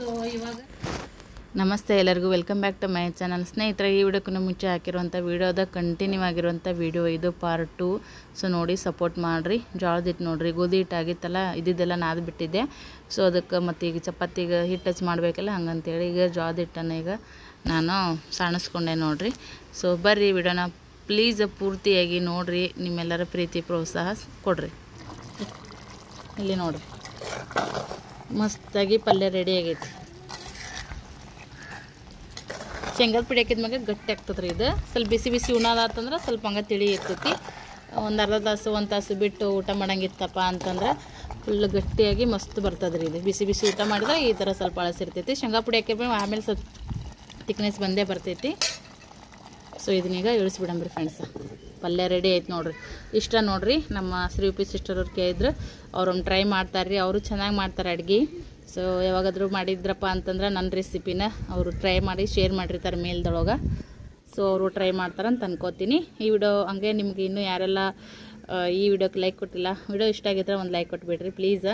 So ಇವಾಗ ನಮಸ್ತೆ ಎಲ್ಲರಿಗೂ, welcome back to my channel. ಸ್ನೇಹಿತರೆ, ಈ ವಿಡಿಯೋಕ್ಕೂ ಮುಂಚೆ ಹಾಕಿರುವಂಥ ವಿಡಿಯೋದ ಕಂಟಿನ್ಯೂ ಆಗಿರುವಂಥ ವಿಡಿಯೋ ಇದು ಪಾರ್ಟ್ 2. ಸೊ ನೋಡಿ ಸಪೋರ್ಟ್ ಮಾಡಿರಿ. ಜೋಳದ ಹಿಟ್ಟು ನೋಡಿರಿ, ಗೋಧಿ ಹಿಟ್ಟು ಆಗಿತ್ತಲ್ಲ, ಇದ್ದಿದ್ದೆಲ್ಲ ನಾದು ಬಿಟ್ಟಿದ್ದೆ. ಸೊ ಅದಕ್ಕೆ ಮತ್ತು ಈಗ ಚಪಾತಿಗೆ ಹಿಟ್ಟು ಹಚ್ಚಿ ಮಾಡಬೇಕಲ್ಲ, ಹಂಗಂತೇಳಿ ಈಗ ಜೋಳದ ಹಿಟ್ಟನ್ನು ಈಗ ನಾನು ಸಾಣಿಸ್ಕೊಂಡೆ ನೋಡಿರಿ. ಸೊ ಬರ್ರಿ ವಿಡಿಯೋನ ಪ್ಲೀಸ್ ಪೂರ್ತಿಯಾಗಿ ನೋಡಿರಿ, ನಿಮ್ಮೆಲ್ಲರ ಪ್ರೀತಿ ಪ್ರೋತ್ಸಾಹ ಕೊಡಿರಿ. ಇಲ್ಲಿ ನೋಡಿರಿ, ಮಸ್ತಾಗಿ ಪಲ್ಯ ರೆಡಿ ಆಗೈತಿ. ಶೇಂಗಾದ ಪುಡಿ ಹಾಕಿದ್ಮ್ಯಾಗ ಗಟ್ಟಿ ಆಗ್ತದೆ ರೀ. ಇದು ಸ್ವಲ್ಪ ಬಿಸಿ ಬಿಸಿ ಉಣ್ಣೋದಾತಂದ್ರೆ ಸ್ವಲ್ಪ ಹಂಗೆ ತಿಳಿ ಇರ್ತೈತಿ. ಒಂದು ಅರ್ಧ ತಾಸು 1 ತಾಸು ಬಿಟ್ಟು ಊಟ ಮಾಡೋಂಗಿತ್ತಪ್ಪ ಅಂತಂದ್ರೆ ಫುಲ್ ಗಟ್ಟಿಯಾಗಿ ಮಸ್ತ್ ಬರ್ತದೆ ರೀ. ಇದು ಬಿಸಿ ಬಿಸಿ ಊಟ ಮಾಡಿದ್ರೆ ಈ ಥರ ಸ್ವಲ್ಪ ಅಳಸಿರ್ತೈತಿ. ಶೇಂಗಾ ಪುಡಿ ಹಾಕಿದ್ರೆ ಆಮೇಲೆ ಸ್ವಲ್ಪ ತಿಕ್ನೆಸ್ ಬಂದೇ ಬರ್ತೈತಿ. ಸೊ ಇದನ್ನೀಗ ಇಳಿಸ್ಬಿಡಂಬ್ರಿ ಫ್ರೆಂಡ್ಸ. ಪಲ್ಯ ರೆಡಿ ಆಯ್ತು ನೋಡಿರಿ. ಇಷ್ಟ ನೋಡಿರಿ, ನಮ್ಮ ಶ್ರೀಪಿ ಸಿಸ್ಟರ್ ಅವ್ರು ಕೇಳಿದ್ರು, ಅವ್ರೊಮ್ಮೆ ಟ್ರೈ ಮಾಡ್ತಾರೆ ರೀ. ಅವರು ಚೆನ್ನಾಗಿ ಮಾಡ್ತಾರೆ ಅಡುಗೆ. ಸೊ ಯಾವಾಗಾದರೂ ಮಾಡಿದ್ರಪ್ಪ ಅಂತಂದ್ರೆ ನನ್ನ ರೆಸಿಪಿನ ಅವರು ಟ್ರೈ ಮಾಡಿ ಶೇರ್ ಮಾಡಿರ್ತಾರೆ ಮೇಲ್ದೊಳಗೆ. ಸೊ ಅವರು ಟ್ರೈ ಮಾಡ್ತಾರಂತ ಅನ್ಕೋತೀನಿ. ಈ ವಿಡಿಯೋ ಹಂಗೆ ನಿಮ್ಗೆ ಇನ್ನೂ ಯಾರೆಲ್ಲ ಈ ವಿಡಿಯೋಕ್ಕೆ ಲೈಕ್ ಕೊಟ್ಟಿಲ್ಲ, ವಿಡಿಯೋ ಇಷ್ಟ ಆಗಿದ್ರೆ ಒಂದು ಲೈಕ್ ಕೊಟ್ಬಿಡ್ರಿ ಪ್ಲೀಸ.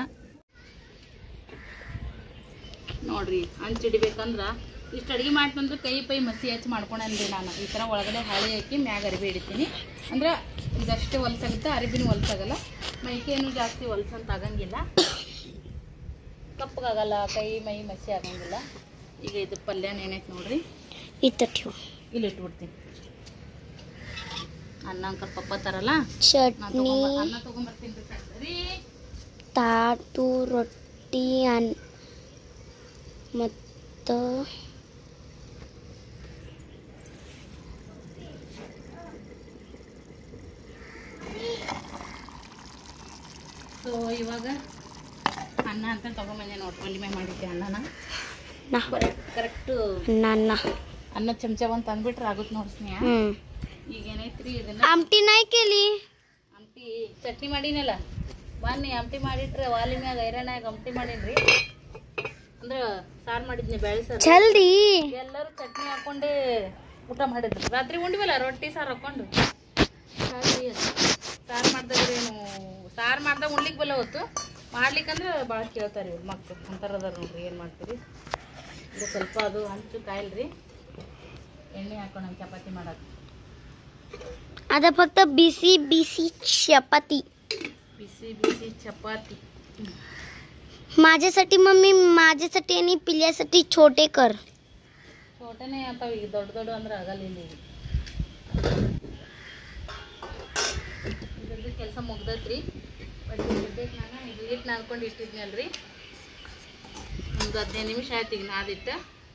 ನೋಡಿರಿ, ಹಂಚಿಡ್ಬೇಕಂದ್ರೆ ಇಷ್ಟು ಅಡುಗೆ ಮಾಡ್ತಂದ್ರೆ ಕೈ ಪೈ ಮಸಿ ಹಚ್ಚಿ ಮಾಡ್ಕೊಂಡ್ರಿ. ನಾನು ಈ ಥರ ಒಳಗಡೆ ಹಾಳೆ ಹಾಕಿ ಮ್ಯಾಗ ಅರಿಬಿ ಹಿಡಿತೀನಿ. ಅಂದ್ರೆ ಇದಷ್ಟೇ ಹೊಲ್ಸಾಗುತ್ತೆ, ಅರಿಬಿನೂ ಹೊಲ್ಸಾಗಲ್ಲ, ಮೈಕೇನು ಜಾಸ್ತಿ ಹೊಲ್ಸಂತ ಆಗಂಗಿಲ್ಲ, ಕಪ್ಪಗಾಗಲ್ಲ, ಕೈ ಮೈ ಮಸಿ ಆಗಂಗಿಲ್ಲ. ಈಗ ಇದು ಪಲ್ಯ ಏನೈತೆ ನೋಡ್ರಿ, ಇಲ್ಲಿ ಇಟ್ಬಿಡ್ತೀನಿ. ಅನ್ನ ಅಂಕಲ್ ಪಪ್ಪ ತರಲ್ಲ, ಚಟ್ನಿ, ಅನ್ನ ತೊಗೊಂಬರ್ತೀನಿ ರೀ. ತಾಟು ರೊಟ್ಟಿ ಮತ್ತು ಸೊ ಇವಾಗ ಅನ್ನ ಅಂತ ತೊಗೊಂಬಂದೆ ನೋಡ್ರಿ. ಒಲಿ ಮೇಲೆ ಮಾಡಿದ್ದೆ ಅನ್ನನ ಕರೆಕ್ಟು. ಅನ್ನ ಚಮಚ ಒಂದು ತಂದ್ಬಿಟ್ರೆ ಆಗುತ್ತೆ ನೋಡಿ ಸ್ನೇಹ. ಈಗ ಏನೈತ್ರಿ, ಇದನ್ನ ಆಮ್ಟಿ ನಾಯಿ ಕೇಳಿ ಆಮ್ಟಿ ಚಟ್ನಿ ಮಾಡೀನಲ್ಲ, ಬನ್ನಿ ಆಮ್ಟಿ ಮಾಡಿಟ್ರೆ ವಾಲಿ ಮ್ಯಾಗ ಐರಣ್ಣಾಗ ಆಮ್ಟಿ ಮಾಡೀನ್ರಿ. ಅಂದ್ರೆ ಸಾರು ಮಾಡಿದ್ನಿ, ಬೇಳೆ ಸಾರು. ಜಲ್ದಿ ಎಲ್ಲರೂ ಚಟ್ನಿ ಹಾಕೊಂಡೆ ಊಟ ಮಾಡಿದ್ರು. ರಾತ್ರಿ ಉಂಡ್ವಲ್ಲ ರೊಟ್ಟಿ ಸಾರು ಹಾಕೊಂಡು. ಸಾರು ಮಾಡ್ದಾಗ್ರಿ ಏನು ಸಾರು ಮಾಡ್ದಾಗ ಉಣ್ಲಿಕ್ಕೆ ಬಲ್ಲ ಹೊತ್ತು ಮಾಡ್ಲಿಕ್ಕಂದ್ರೆ ಭಾಳ ಕೇಳ್ತಾರೆ ಇವ್ರು ಮಕ್ಕಳು. ಅಂತಾರದಾರ ನೋಡ್ರಿ, ಏನು ಮಾಡ್ತೀರಿ. ಇದು ಸ್ವಲ್ಪ ಅದು ಹಂಚು ಕಾಯಿಲ್ರಿ, ಎಣ್ಣೆ ಹಾಕೊಂಡು ಚಪಾತಿ ಮಾಡೋದು. आता फक्त बिसी बिसी चपाती. बिसी बिसी चपाती माझ्यासाठी मम्मी, माझ्यासाठी आणि पिल्यासाठी छोटे कर. छोटेने आता ಈಗ ದೊಡ್ಡ ದೊಡ್ಡ ಅಂದ್ರೆ ಆಗಲ್ಲ. ಇಲ್ಲಿ ಇದ್ರದ್ದು ಕೆಲಸ ಮುಗ್ದೈತ್ರಿ. ಬಟ್ ಸದ್ಯಕ್ಕೆ ನಾನು ಇದು ಹಿಟ್ಟು ನಾದ್ಕೊಂಡು ಇಟ್ಟಿದ್ನಲ್ರಿ, ಒಂದು 15 ನಿಮಿಷ ಆಯ್ತು ಈಗ ನಾದಿಟ್ಟು.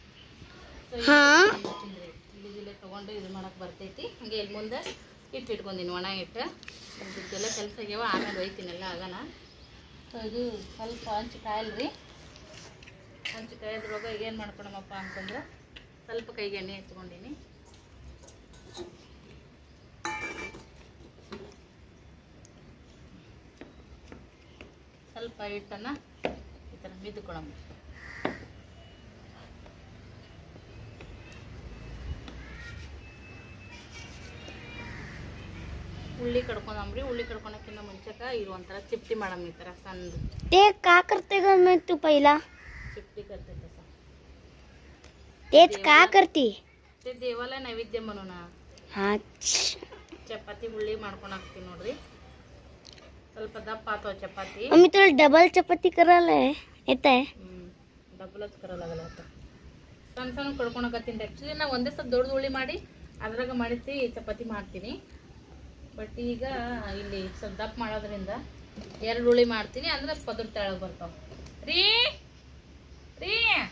ಇಲ್ಲಿಗೆ ತೊಗೊಂಡು ಇದು ಮಾಡಕ್ಕೆ ಬರ್ತೈತಿ. ಹಂಗೆ ಇಲ್ಲಿ ಮುಂದೆ ಹಿಟ್ಟು ಇಟ್ಕೊಂಡಿನಿ, ಒಣ ಹಿಟ್ಟು. ಇದಕ್ಕೆಲ್ಲ ಕೆಲಸ ಆಗ್ಯಾವ, ಆಮೇಲೆ ಒಯ್ತೀನೆಲ್ಲ ಆಗೋಣ. ಸೊ ಇದು ಸ್ವಲ್ಪ ಹಂಚು ಕಾಯಲ್ರಿ. ಹಂಚು ಕಾಯೋದ್ರೊಳಗೆ ಈಗ ಏನು ಮಾಡ್ಕೊಳಮಪ್ಪ ಅಂತಂದ್ರೆ ಸ್ವಲ್ಪ ಕೈಗೆ ಎಣ್ಣೆ ಹಚ್ಕೊಂಡಿನಿ. ಸ್ವಲ್ಪ ಹಿಟ್ಟನ್ನು ಈ ಥರ ಮಿದ್ದುಕೊಳಮ್ಮ. ಉಳ್ಳಿ ಕಡ್ಕೊಂಡಂಬ್ರಿ. ಉಳ್ಳಿ ಕಡ್ಕೊಳಕ್ಕಿಂತ ಮುಂಚೆಕ ಇದು ಒಂಥರ ಚಿಪ್ಟಿ ಮಾಡಮ್. ಈ ಥರ ಸಣ್ಣದು. ते का करते ग मैं तू पहिला? चिपटी करते तसं. तेच का करते? ते देवाला नैवेद्य म्हणून ಚಪಾತಿ ಉಳ್ಳಿ ಮಾಡ್ಕೊಂಡು ಹಾಕ್ತೀನಿ ನೋಡ್ರಿ. ಸ್ವಲ್ಪ ದಪ್ಪ ಆತವ ಚಪಾತಿ. मम्मी तुला डबल चपाती करायला येत आहे? ಡಬ್ಬಲತ್ ಕರಲಾಗಲ್ಲ ಆತ. ಸಣ್ಣ ಸಣ್ಣ ಕಡ್ಕೊಳಕತ್ತೀನಿ. ಆ್ಯಕ್ಚುಲಿ ನಾ ಒಂದೇ ಸ್ವಲ್ಪ ದೊಡ್ಡದು ಉಳ್ಳಿ ಮಾಡಿ ಅದ್ರಾಗ ಮಾಡಿಸಿ ಚಪಾತಿ ಮಾಡ್ತೀನಿ. ಬಟ್ ಈಗ ಇಲ್ಲಿ ಸ್ವಲ್ಪ ದಪ್ಪ ಮಾಡೋದ್ರಿಂದ 2 ಉಳ್ಳಿ ಮಾಡ್ತೀನಿ, ಅಂದ್ರೆ ಪದ್ರ ತೆಳಗೆ ಬರ್ತಾವ ರೀ. ರೀ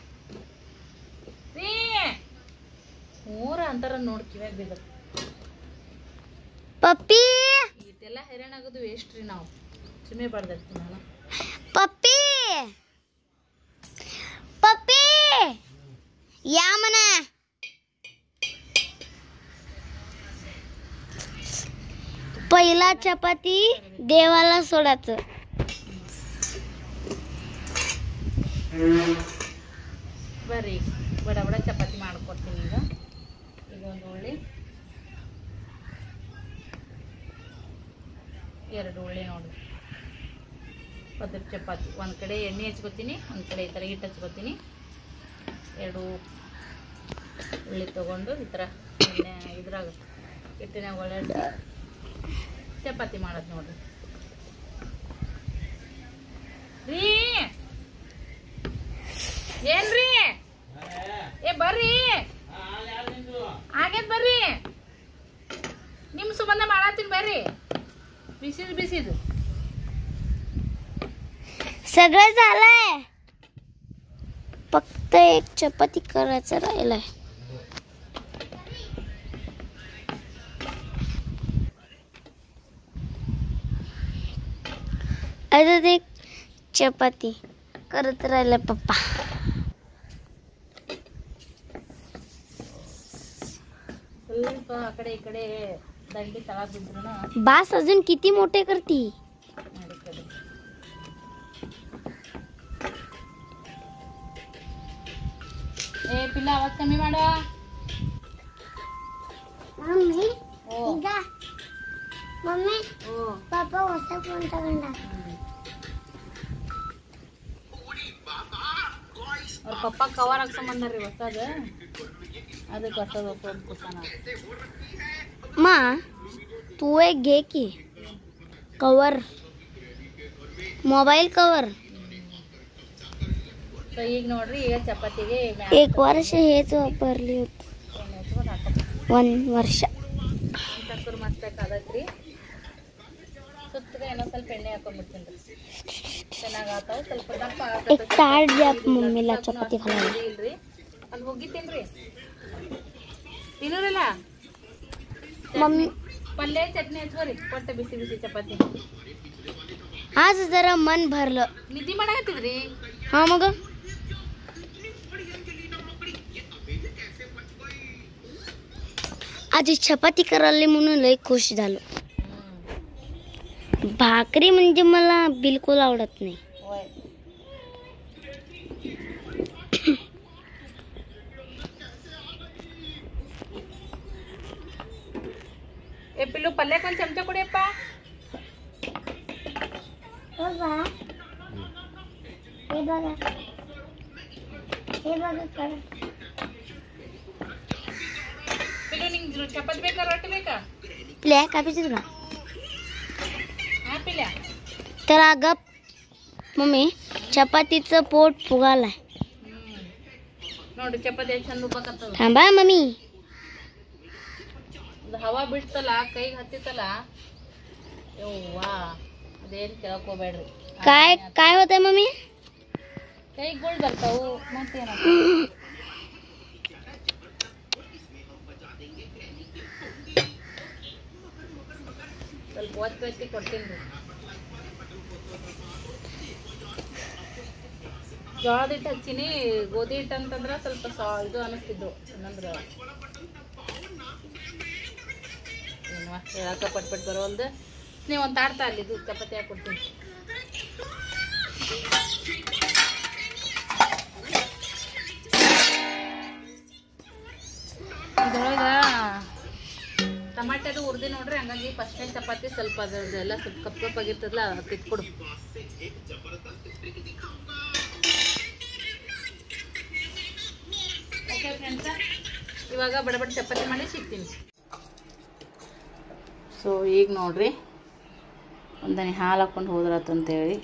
ರೀ ಮೂರ ಅಂತಾರ ನೋಡಿ, ಕಿವ್ಯಾಗ ಬಿದ್ದ. पप्पी ಇದೆಲ್ಲ ಹೈರಾಣ ಆಗೋದು ವೇಸ್ಟ್ ರೀ. ನಾವು ಸುಮ್ಮನೆ ಬಡ್ದಿರ್ತೀನಿ ನಾನು. पप्पी पप्पी या म्हणा. पहिला चपाती देवाला सोडायचं. ಬರ್ರಿ ಬಡ ಬಡ ಚಪಾತಿ ಮಾಡ್ಕೊಡ್ತೀನಿ. ಈಗ ಒಂದು ಉಳ್ಳಿ, 2 ಉಳ್ಳಿ ನೋಡಿ. ಪದ್ರ ಚಪಾತಿ ಒಂದು ಕಡೆ ಎಣ್ಣೆ ಹಚ್ಕೋತೀನಿ, ಒಂದು ಕಡೆ ಈ ಥರ ಹಿಟ್ಟು ಹಚ್ಕೋತೀನಿ. 2 ಉಳ್ಳಿ ತೊಗೊಂಡು ಈ ಥರ ಇದ್ರಾಗ ಹಿಟ್ಟಿನಾಗ ಒಳ್ಳೆ ಚಪಾತಿ ಮಾಡೋದು ನೋಡ್ರಿ ರೀ. ಏನ್ರಿ ಏ ಬರ್ರಿ ಆಗೇದ್ ಬರ್ರಿ, ನಿಮ್ಮ ಸಂಬಂಧ ಮಾಡತ್ತೀನಿ ಬರ್ರಿ. ಬಿಸಿದು सगळं झालंय, फक्त एक चपाती करायचं राहिलंय. अजून एक चपाती करत राहिलं पप्पा. ಸ್ವಲ್ಪ ಆ ಕಡೆ ಈ ಕಡೆ ದಂಡಿ ತಳಗ ಬಿದ್ರು बास अजून किती मोठे करती. ए पिल्ला आवाज कमी माड. मम्मी ओ मम्मी ओ पापा ಹೊಸ ಫೋನ್ ತಗೊಂಡ. ಅವ್ರ ಪಪ್ಪ ಕವರ್ ಹಾಕ್ಸಂಬಂದಾರ್ರಿ ಹೊಸದ, ಅದಕ್ಕೆ ಹೊಸದು ಕುಸಾನ. मा तू एक घे की कवर, मोबाईल कवर. ಸೊ ಈಗ ನೋಡ್ರಿ ಈಗ ಚಪಾತಿಗೆ एक वर्ष हेच वापरली होती. 1 वर्ष. ತಕ್ಕರ್ ಮಸ್ತಾಗತ್ರಿ. ಸುತ್ತಗೆ ಏನೋ ಸ್ವಲ್ಪ ಎಣ್ಣೆ ಹಾಕೊಂಡ್ಬಿಡ್ತೀನಿ ರೀ, ಚೆನ್ನಾಗಿ ಆತಾವ. ಸ್ವಲ್ಪ ದಪ್ಪ एक ताट द्या मम्मीला चपाती खायला. ಇಲ್ರಿ ಅಲ್ಲಿ ಹೋಗಿತ್ತೇನ್ರಿ ತಿನ್ನೋರಲ್ಲ. मम्मी पल्ले चटणी हचवरी पट्ट बिसी बिसी चपाती. आज जरा मन भरलं. निधी ಮಾಡಾಕತ್ತಿದ್ರಿ. हा मग आज चपाती करायला म्हणून लय खुश झालो. भाकरी म्हणजे मला बिलकुल आवडत नाही. होय ए पिल्लू पल्ले कोण चमचा ಕೊಡಿಯಪ್ಪ. पिल्लू ನಿಂಗೆ ಚಪಾತಿ ಬೇಕಾ ರೊಟ್ಟಿ ಬೇಕಾ? पिल्या कापीच तुला हा पिल्या. तर अगं मम्मी चपातीचं पोट फुगालाय. ನೋಡು ಚಪಾತಿ ಚಂದ ಉಬ್ಬಕತ್ತದ. थांबा मम्मी. ಹವಾ ಬಿಡ್ತಲ್ಲ ಕೈಗೆ ಹತ್ತಿತ್ತಲ್ಲ ಯವ್ವಾ ಅದೇನು ಕೇಳಕೋಬೇಡ್ರಿ. काय काय होतंय मम्मी. ಕೈಗೆ ಗೋಳ್ ಬರ್ತಾವು ಮತ್ತೇನ. ಸ್ವಲ್ಪ ಒತ್ತಿ ಕೊಡ್ತೀನಿ ರೀ. ಜೋಳದ ಹಿಟ್ಟು ಹಚ್ಚಿನಿ, ಗೋಧಿ ಹಿಟ್ಟು ಅಂತಂದ್ರೆ ಸ್ವಲ್ಪ ಇದು ಅನಿಸ್ತಿದ್ದು ಏನಂದ್ರೆ ಏನು ಹೇಳಕ್ಕ ಪಟ್ ಬರೋಲ್ದು. ನೀವು ಒಂದು ತಾಡ್ತಾ ಅಲ್ಲಿ ಇದು ಚಪಾತಿ ಹಾಕ್ಕೊಡ್ತೀನಿ. ಇದ್ರೊಳಗೆ ಟಮಾಟೆದು ಹುರಿದಿ ನೋಡ್ರಿ, ಹಂಗಾಗಿ ಫಸ್ಟ್ನೇ ಚಪಾತಿ ಸ್ವಲ್ಪ ಅದೆಲ್ಲ ಸ್ವಲ್ಪ ಕಪ್ ಕಪ್ ಆಗಿರ್ತದಲ್ಲ ಅದು ತಿಕ್ಕೊಡು. ಓಕೆ ಫ್ರೆಂಡ್ಸ, ಇವಾಗ ಬಡಬಡ ಚಪಾತಿ ಮಾಡಿ ಸಿಗ್ತೀನಿ. ಸೊ ಈಗ ನೋಡ್ರಿ ಒಂದನೇ ಹಾಲು ಹಾಕ್ಕೊಂಡು ಹೋದ್ರಾತು ಅಂತೇಳಿ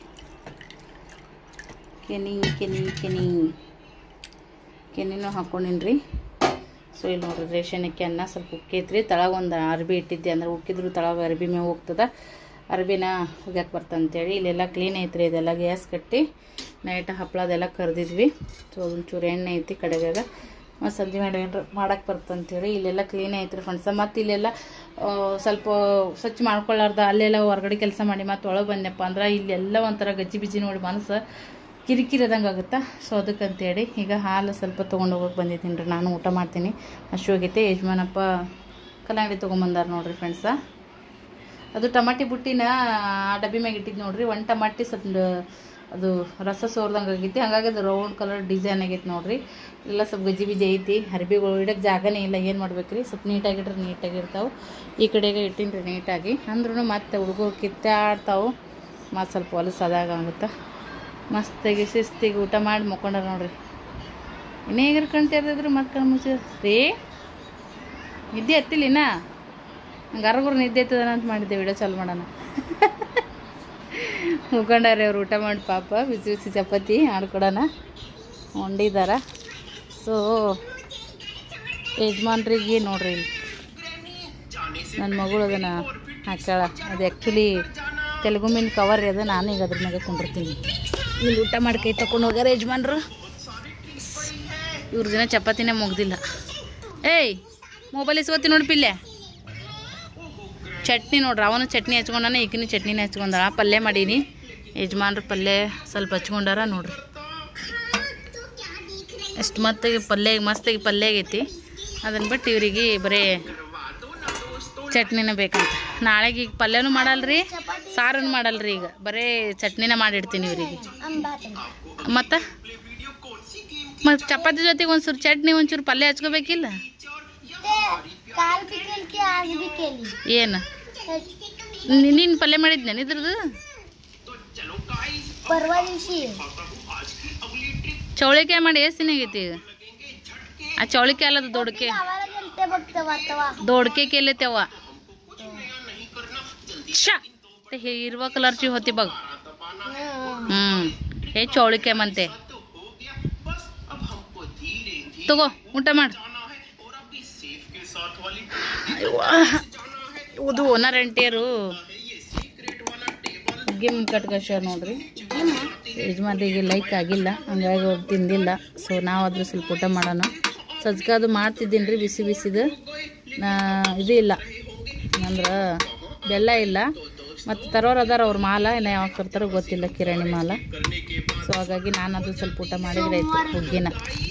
ಕೆನಿನೂ ಹಾಕ್ಕೊಂಡಿನ್ರಿ. ಸೊ ಇಲ್ಲಿ ನೋಡ್ರಿ ರೇಷನ್ ಅಕ್ಕಿ ಅನ್ನ ಸ್ವಲ್ಪ ಉಕ್ಕೈತ್ರಿ. ತಳಗ ಒಂದು ಅರ್ಬಿ ಇಟ್ಟಿದ್ದೆ, ಅಂದ್ರೆ ಉಕ್ಕಿದ್ರು ತಳಗ ಅರ್ಬಿ ಮೇವು ಹೋಗ್ತದ, ಅರ್ಬಿನ ಹೋಗ್ಯಾಕೆ ಬರ್ತಂತೇಳಿ ಇಲ್ಲೆಲ್ಲ ಕ್ಲೀನ್ ಐತ್ರಿ. ಇದೆಲ್ಲ ಗ್ಯಾಸ್ ಕಟ್ಟಿ ನೈಟ್ ಹಪ್ಪಳ ಅದೆಲ್ಲ ಕರೆದಿದ್ವಿ. ಸೊ ಅದೊಂದು ಚೂರು ಎಣ್ಣೆ ಐತಿ ಕಡೆಗಾಗ ಮತ್ತು ಸಂಜೆ ಮಾಡಕ್ಕೆ ಬರ್ತಂತೇಳಿ ಇಲ್ಲೆಲ್ಲ ಕ್ಲೀನ್ ಐತ್ರಿ ಫ್ರೆಂಡ್ಸ. ಮತ್ತು ಇಲ್ಲೆಲ್ಲ ಸ್ವಲ್ಪ ಸ್ವಚ್ಛ ಮಾಡ್ಕೊಳ್ಳಾರ್ದ ಅಲ್ಲೆಲ್ಲ ಹೊರಗಡೆ ಕೆಲಸ ಮಾಡಿ ಮತ್ತು ಒಳಗೆ ಬಂದೆಪ್ಪ ಅಂದ್ರೆ ಇಲ್ಲೆಲ್ಲ ಒಂಥರ ಗಜ್ಜಿ ಬಿಜ್ಜಿ ನೋಡಿ ಮನಸ್ಸು ಕಿರಿಕಿರದಂಗೆ ಆಗುತ್ತಾ. ಸೊ ಅದಕ್ಕಂತೇಳಿ ಈಗ ಹಾಲು ಸ್ವಲ್ಪ ತೊಗೊಂಡು ಹೋಗೋಕೆ ಬಂದಿದ್ದೀನಿ ರೀ. ನಾನು ಊಟ ಮಾಡ್ತೀನಿ, ಅಷ್ಟು ಹೋಗೈತೆ. ಯಜಮಾನಪ್ಪ ಕಲ್ಲಂಗಡಿ ತೊಗೊಂಬಂದಾರ ನೋಡ್ರಿ ಫ್ರೆಂಡ್ಸ. ಅದು ಟಮಾಟಿ ಬುಟ್ಟಿನ ಆ ಡಬ್ಬಿ ಮ್ಯಾಗ ಇಟ್ಟಿದ್ದು ನೋಡ್ರಿ. ಒಂದು ಟಮಾಟಿ ಸ್ವಲ್ಪ ಅದು ರಸ ಸೋರ್ದಂಗೆ ಆಗೈತಿ, ಹಾಗಾಗಿ ಅದು ರೌಂಡ್ ಕಲರ್ ಡಿಸೈನ್ ಆಗೈತಿ ನೋಡ್ರಿ. ಎಲ್ಲ ಸ್ವಲ್ಪ ಗಜ್ಜಿ ಬಿಜ್ಜಿ ಐತಿ, ಅರ್ಬಿಗಳು ಇಡಕ್ಕೆ ಜಾಗನೇ ಇಲ್ಲ. ಏನು ಮಾಡ್ಬೇಕ್ರಿ, ಸ್ವಲ್ಪ ನೀಟಾಗಿಟ್ರೆ ನೀಟಾಗಿರ್ತಾವೆ. ಈ ಕಡೆಗೆ ಇಟ್ಟಿನಿ ರೀ ನೀಟಾಗಿ, ಅಂದ್ರೂ ಮತ್ತೆ ಹುಡುಗರು ಕಿತ್ತಾಡ್ತಾವೆ, ಮತ್ತು ಸ್ವಲ್ಪ ಹೊಲಸು ಅದಾಗ ಆಗುತ್ತೆ. ಮಸ್ತಾಗಿ ಶಿಸ್ತಿಗೆ ಊಟ ಮಾಡಿ ಮಕ್ಕೊಂಡ್ರ ನೋಡ್ರಿ. ಇನ್ನೇ ಹೇಗ್ರ ಕಣ್ತಿರ್ದಿದ್ರು ಮತ್ತೆ ಕಣ್ಣು ಮುಚ್ಚ ರೀ ನಿದ್ದೆ ಹತ್ತಿಲ್ಲಿನ ನಂಗೆ ಅರ್ಗುರು ನಿದ್ದೆ ಎತ್ತದನ ಅಂತ ಮಾಡಿದ್ದೆ ವಿಡಿಯೋ ಚಾಲು ಮಾಡೋಣ ಮುಖಂಡಾರೆ ಅವ್ರು ಊಟ ಮಾಡಿ ಪಾಪ ಬಿಸಿ ಬಿಸಿ ಚಪಾತಿ ಆಡ್ಕೊಡೋಣ ಹೊಂಡಿದಾರ. ಸೊ ಯಜಮಾನ್ರಿಗೆ ನೋಡ್ರಿ ಇಲ್ಲಿ ನನ್ನ ಮಗಳು ಅದನ್ನು ಹಾಕ್ಯಾಳ. ಅದು ಆ್ಯಕ್ಚುಲಿ ತೆಲುಗು ಮೀನು ಕವರ್ ಅದ, ನಾನು ಈಗ ಅದ್ರ ಮ್ಯಾಗೆ ಕುಂಡಿರ್ತೀನಿ. ಇಲ್ಲಿ ಊಟ ಮಾಡಿ ಕೈ ತಗೊಂಡು ಹೋಗ್ಯಾರ ಯಜಮಾನ್ರು. ಇವ್ರ ದಿನ ಚಪಾತಿನೇ ಮುಗ್ದಿಲ್ಲ. ಏಯ್ ಮೊಬೈಲ್ ಇಸ್ಕೊತಿ ನೋಡಿ ಪಿಲ್ಲೆ. ಚಟ್ನಿ ನೋಡ್ರಿ, ಅವನು ಚಟ್ನಿ ಹಚ್ಕೊಂಡಾನ, ಈಗಿನ ಚಟ್ನಿನೇ ಹಚ್ಕೊಂಡಾಳ. ಪಲ್ಯ ಮಾಡೀನಿ, ಯಜಮಾನ್ರು ಪಲ್ಯ ಸ್ವಲ್ಪ ಹಚ್ಕೊಂಡಾರ ನೋಡ್ರಿ. ಎಷ್ಟು ಮಸ್ತಾಗಿ ಪಲ್ಯ ಆಗೈತಿ. ಅದನ್ನು ಬಿಟ್ಟು ಇವ್ರಿಗೆ ಬರೀ ಚಟ್ನಿನೇ ಬೇಕಂತ. ನಾಳೆಗೆ ಈಗ ಪಲ್ಯನೂ ಮಾಡಲ್ರಿ, ಸಾರನ್ನು ಮಾಡಲ್ರಿ, ಈಗ ಬರೀ ಚಟ್ನಿನ ಮಾಡಿಡ್ತೀನಿ ಇವ್ರಿಗೆ. ಮತ್ತು ಚಪಾತಿ ಜೊತೆಗೆ ಒಂಚೂರು ಚಟ್ನಿ ಒಂಚೂರು ಪಲ್ಯ ಹಚ್ಕೋಬೇಕಿಲ್ಲ. ಏನು ನೀನು ಪಲ್ಯ ಮಾಡಿದ್ನೇನು ಇದ್ರದ್ದು? ಚೌಳಿಕಾಯಿ ಮಾಡಿ ಎಷ್ಟು ದಿನ ಆಗೈತಿ ಈಗ? ಆ ಚೌಳಿಕಾಯಿ ಅಲ್ಲದ ದೊಡ್ಕೆ ಕೇಳತ್ತೇವ हिरवा कलरची होती बघ. हे चौळिकाय म्हणते. तगो ಊಟ ಮಾಡು. ಇದು ಓನರ್ ಅಂಟಿಯರು ಹುಗ್ಗಿ ಕಟ್ಕಶ್ಯಾರ ನೋಡ್ರಿ. ಯಜಮಾನ್ರಿಗೆ ಲೈಕ್ ಆಗಿಲ್ಲ, ಹಂಗಾಗಿ ಅವ್ರು ತಿಂದಿಲ್ಲ. ಸೊ ನಾವಾದ್ರೂ ಸ್ವಲ್ಪ ಊಟ ಮಾಡೋಣ. ಸಜ್ಕಾದು ಮಾಡ್ತಿದ್ದೀನಿ ರೀ, ಬಿಸಿ ಬಿಸಿದು. ಇದು ಇಲ್ಲ ಅಂದ್ರೆ ಬೆಲ್ಲ ಇಲ್ಲ. ಮತ್ತು ತರೋರು ಅದಾರ ಅವ್ರ ಮಾಲ, ಇನ್ನು ಯಾವಾಗ ತರ್ತಾರೋ ಗೊತ್ತಿಲ್ಲ, ಕಿರಾಣಿ ಮಾಲ. ಸೊ ಹಾಗಾಗಿ ನಾನು ಅದು ಸ್ವಲ್ಪ ಊಟ ಮಾಡಿದ್ರೆ ಆಯ್ತು ಹುಗ್ಗಿನ.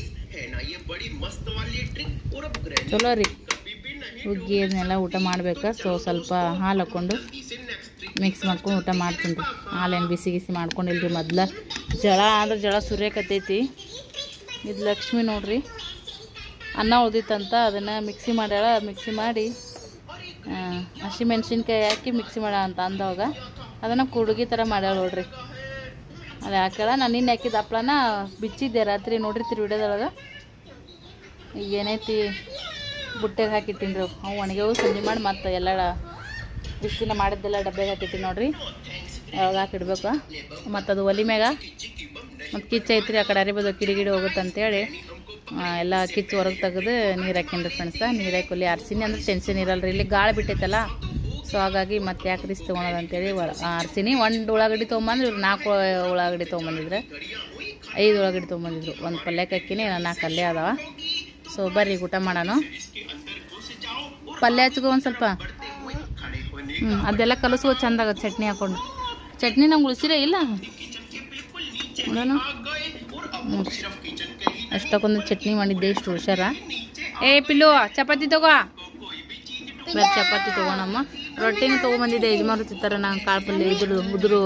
ಚಲೋ ರೀ ಹುಗ್ಗಿ ಇದನ್ನೆಲ್ಲ ಊಟ ಮಾಡ್ಬೇಕು. ಸೊ ಸ್ವಲ್ಪ ಹಾಲು ಹಾಕ್ಕೊಂಡು ಮಿಕ್ಸ್ ಮಾಡ್ಕೊಂಡು ಊಟ ಮಾಡ್ತೀನಿ ರೀ. ಹಾಲೇನು ಬಿಸಿ ಗಿಸಿ ಮಾಡ್ಕೊಂಡಿಲ್ರಿ. ಮೊದ್ಲು ಜಳ ಅಂದ್ರೆ ಜಳ ಸುರಿಯಕತ್ತೈತಿ. ಇದು ಲಕ್ಷ್ಮಿ ನೋಡ್ರಿ, ಅನ್ನ ಉಳ್ದಿತ್ತಂತ ಅದನ್ನು ಮಿಕ್ಸಿ ಮಾಡ್ಯಾಳ. ಮಿಕ್ಸಿ ಮಾಡಿ ಹಸಿಮೆಣ್ಸಿನ್ಕಾಯಿ ಹಾಕಿ ಮಿಕ್ಸಿ ಮಾಡ ಅಂತ ಅಂದವಾಗ ಅದನ್ನು ಕುಡುಗಿ ಥರ ಮಾಡ್ಯಾಳ ನೋಡ್ರಿ. ಅದು ಹಾಕ್ಯಾಳ. ನಾನು ನಿನ್ನೆ ಹಾಕಿದ ಹಪ್ಳನ ಬಿಚ್ಚಿದ್ದೆ ರಾತ್ರಿ, ನೋಡಿರ್ತೀರಿ ವಿಡಿಯೋದೊಳಗೆ. ಈಗ ಏನೈತಿ ಬುಟ್ಟೆಗೆ ಹಾಕಿಟ್ಟಿನಿ ರೀ. ಅವು ಒಣಗ್ಯವು ಸಂಜೆ ಮಾಡಿ ಮತ್ತು ಎಲ್ಲ ಬಿಸಿನ ಮಾಡಿದ್ದೆಲ್ಲ ಡಬ್ಬೆಗೆ ಹಾಕಿಟ್ಟಿನಿ ನೋಡ್ರಿ. ಯಾವಾಗ ಹಾಕಿಡ್ಬೇಕು. ಮತ್ತು ಅದು ಒಲಿ ಮ್ಯಾಗ ಮತ್ತು ಕಿಚ್ಚು ಐತ್ರಿ, ಆ ಕಡೆ ಅರಿಬೋದು ಕಿಡಿಗಿಡಿ ಹೋಗುತ್ತೆ ಅಂತೇಳಿ ಎಲ್ಲ ಕಿಚ್ಚು ಹೊರಗೆ ತೆಗೆದು ನೀರು ಹಾಕಿನ್ರಿ ಫ್ರೆಂಡ್ಸ. ನೀರು ಹಾಕಿ ಒಲಿ ಆರ್ಸಿನಿ ಅಂದ್ರೆ ಟೆನ್ಷನ್ ಇರಲ್ರಿ. ಇಲ್ಲಿ ಗಾಳಿ ಬಿಟ್ಟೈತಲ್ಲ, ಸೊ ಹಾಗಾಗಿ ಮತ್ತೆ ಯಾಕೆ ರಿಸ್ಕ್ ತೊಗೊಳೋದು ಅಂತೇಳಿ ಆರ್ಸಿನಿ. 1 ಉಳ್ಳಾಗಡ್ಡಿ ತೊಗೊಂಬಂದ್ರೆ ಇವ್ರು 4 ಉಳ್ಳಾಗಡ್ಡಿ ತೊಗೊಂಬಂದಿದ್ರೆ, 5 ಉಳ್ಳಾಗಡ್ಡಿ ತೊಗೊಂಬಂದಿದ್ರು. ಒಂದು ಪಲ್ಯಕ್ಕೆ ಹಾಕಿನಿ, 4 ಅಲ್ಲೇ ಅದಾವ. ಸೊ ಬರ್ರಿ ಊಟ ಮಾಡೋಣ. ಪಲ್ಯ ಹಚ್ಕೊ ಒಂದು ಸ್ವಲ್ಪ. ಅದೆಲ್ಲ ಕಲಸುವ ಚಂದ ಆಗುತ್ತೆ ಚಟ್ನಿ ಹಾಕ್ಕೊಂಡು. ಚಟ್ನಿ ನಮ್ಗೆ ಉಳಿಸಿರೇ ಇಲ್ಲ ನೋಡೋಣ. ಅಷ್ಟಕ್ಕೊಂದು ಚಟ್ನಿ ಮಾಡಿದ್ದೆ, ಇಷ್ಟು ಹುಷಾರ. ಏ ಪಿಲ್ಲು ಚಪಾತಿ ತಗೋ. ಚಪಾತಿ ತೊಗೊಳಮ್ಮ. ರೊಟ್ಟಿನೂ ತೊಗೊಂಬಂದಿದ್ದೆ, ಯಜಮಾನ್ರು ತಿಂತಾರೆ. ನಾನು ಕಾಳು ಪಲ್ಯ ಉದುರು